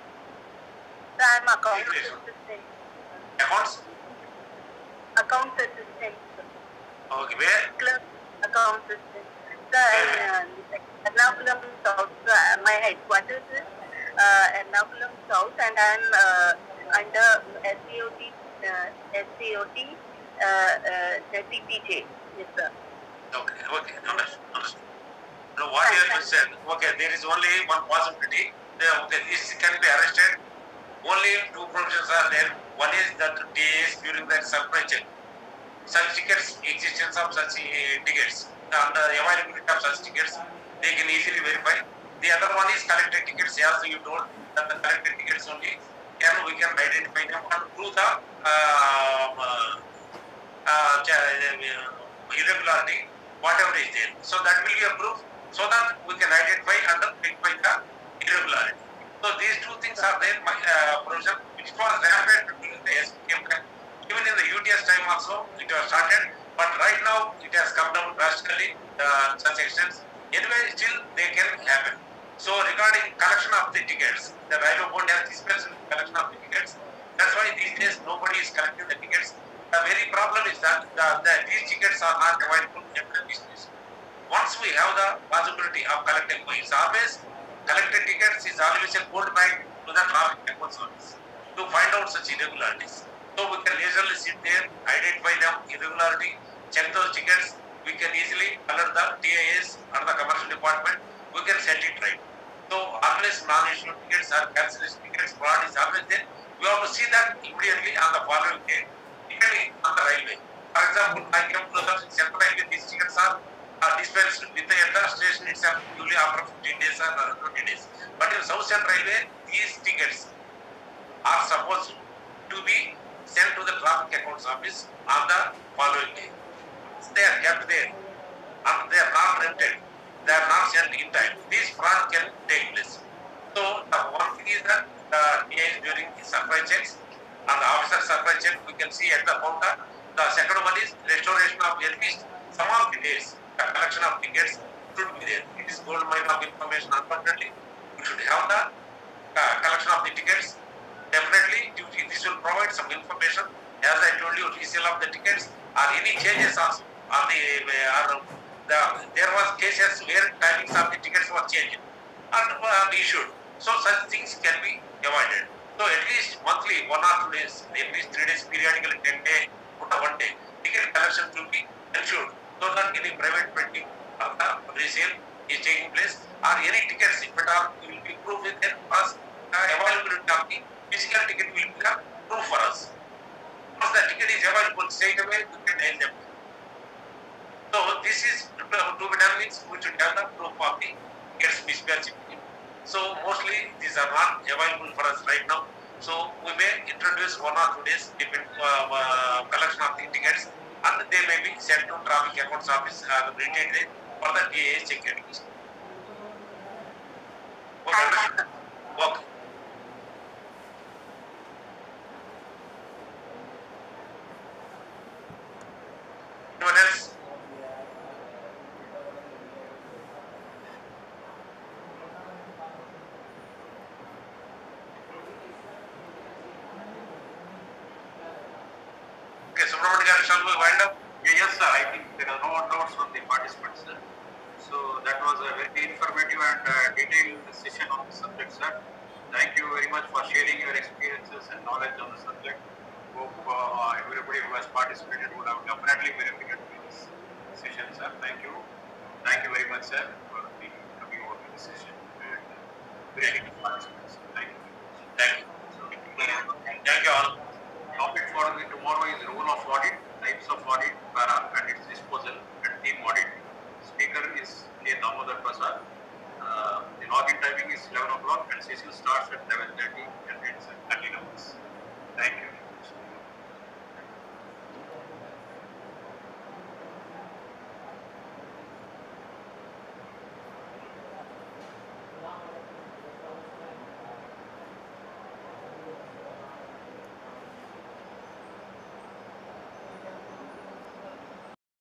So I am account assistant. Accounts? Account assistant. Okay, where? Clerk, account assistant. So uh, Ernakulam South, uh, my headquarters is uh, Ernakulam South, and I am uh, under S C O T, uh, S C O T, uh, uh, C P J. Yes, sir. Okay, okay, understood, understood. Now what you have said, okay, there is only one possibility. There, okay, this can be arrested. Only two provisions are there. One is that days during the supply check. Such tickets, existence of such uh, tickets, and the availability of such tickets, they can easily verify. The other one is collected tickets, as you told, that the collected tickets only can we can identify them and prove the uh, uh, uh, irregularity, whatever is there. So that will be a proof, so that we can identify and rectify the irregularity. So these two things are there, my uh, provision, which was rampant during the S P M time. Even in the U T S time also, it was started, but right now it has come down drastically, uh, such extents. Anyway, still they can happen. So regarding collection of the tickets, the railway board has dispensed with collection of the tickets. That's why these days nobody is collecting the tickets. The very problem is that the, the, these tickets are not available in the business. Once we have the possibility of collecting, it's always collected tickets is always a code back to the traffic control service to find out such irregularities. So we can leisurely sit there, identify them, irregularity, check those tickets. We can easily alert the T I S and the commercial department. We can set it right. So always non-issued tickets or cancellation tickets, fraud is always there. We have to see that immediately on the following day, depending on the railway. For example, I came to the central railway, these tickets are, are dispensed with the entire station itself, usually after fifteen days or twenty days. But in South Central Railway, these tickets are supposed to be sent to the traffic accounts office on the following day. They are kept there and they are not rented. They are not sent in time. This fraud can take place. So the one thing is that the T I S during the supply checks and the officer supply check, we can see at the counter. The second one is restoration of at least some of the days. The collection of tickets should be there. It is gold mine of information. Unfortunately, we should have the uh, collection of the tickets. Definitely, this will provide some information. As I told you, resale of the tickets or any changes also on the uh, the, there was cases where timings of the tickets were changed and uh, issued. So such things can be avoided. So at least monthly, one or two days, at least three days periodically, ten day, one day, ticket collection should be ensured so that any private printing of the resale is taking place, or any tickets, if at all, will be proved with then us, uh, availability of the physical ticket will become proof for us. Once the ticket is available straight away, you can nail them. So this is to be done means we should have the proof of the tickets mismatch. So mostly these are not available for us right now. So we may introduce one or two days depend, uh, uh, collection of the tickets, and they may be sent to traffic accounts office or retained there for the D A A check entries. Okay. Okay. Anyone else? Okay, Subramanian garu, shall we wind up? Yes, sir. I think there are no doubts from the participants, sir. So that was a very informative and uh, detailed session on the subject, sir. Thank you very much for sharing your experiences and knowledge on the subject. Hope uh, everybody who has participated would have definitely benefited from this session, sir. Thank you. Thank you very much, sir, for the coming over to the session and uh, very good participants. Thank you. Thank you. So, Thank you all. topic for the tomorrow is rule of audit, types of audit, para and its disposal, and team audit. Speaker is K. Damodar Prasad. Uh, the login timing is eleven o'clock and session starts at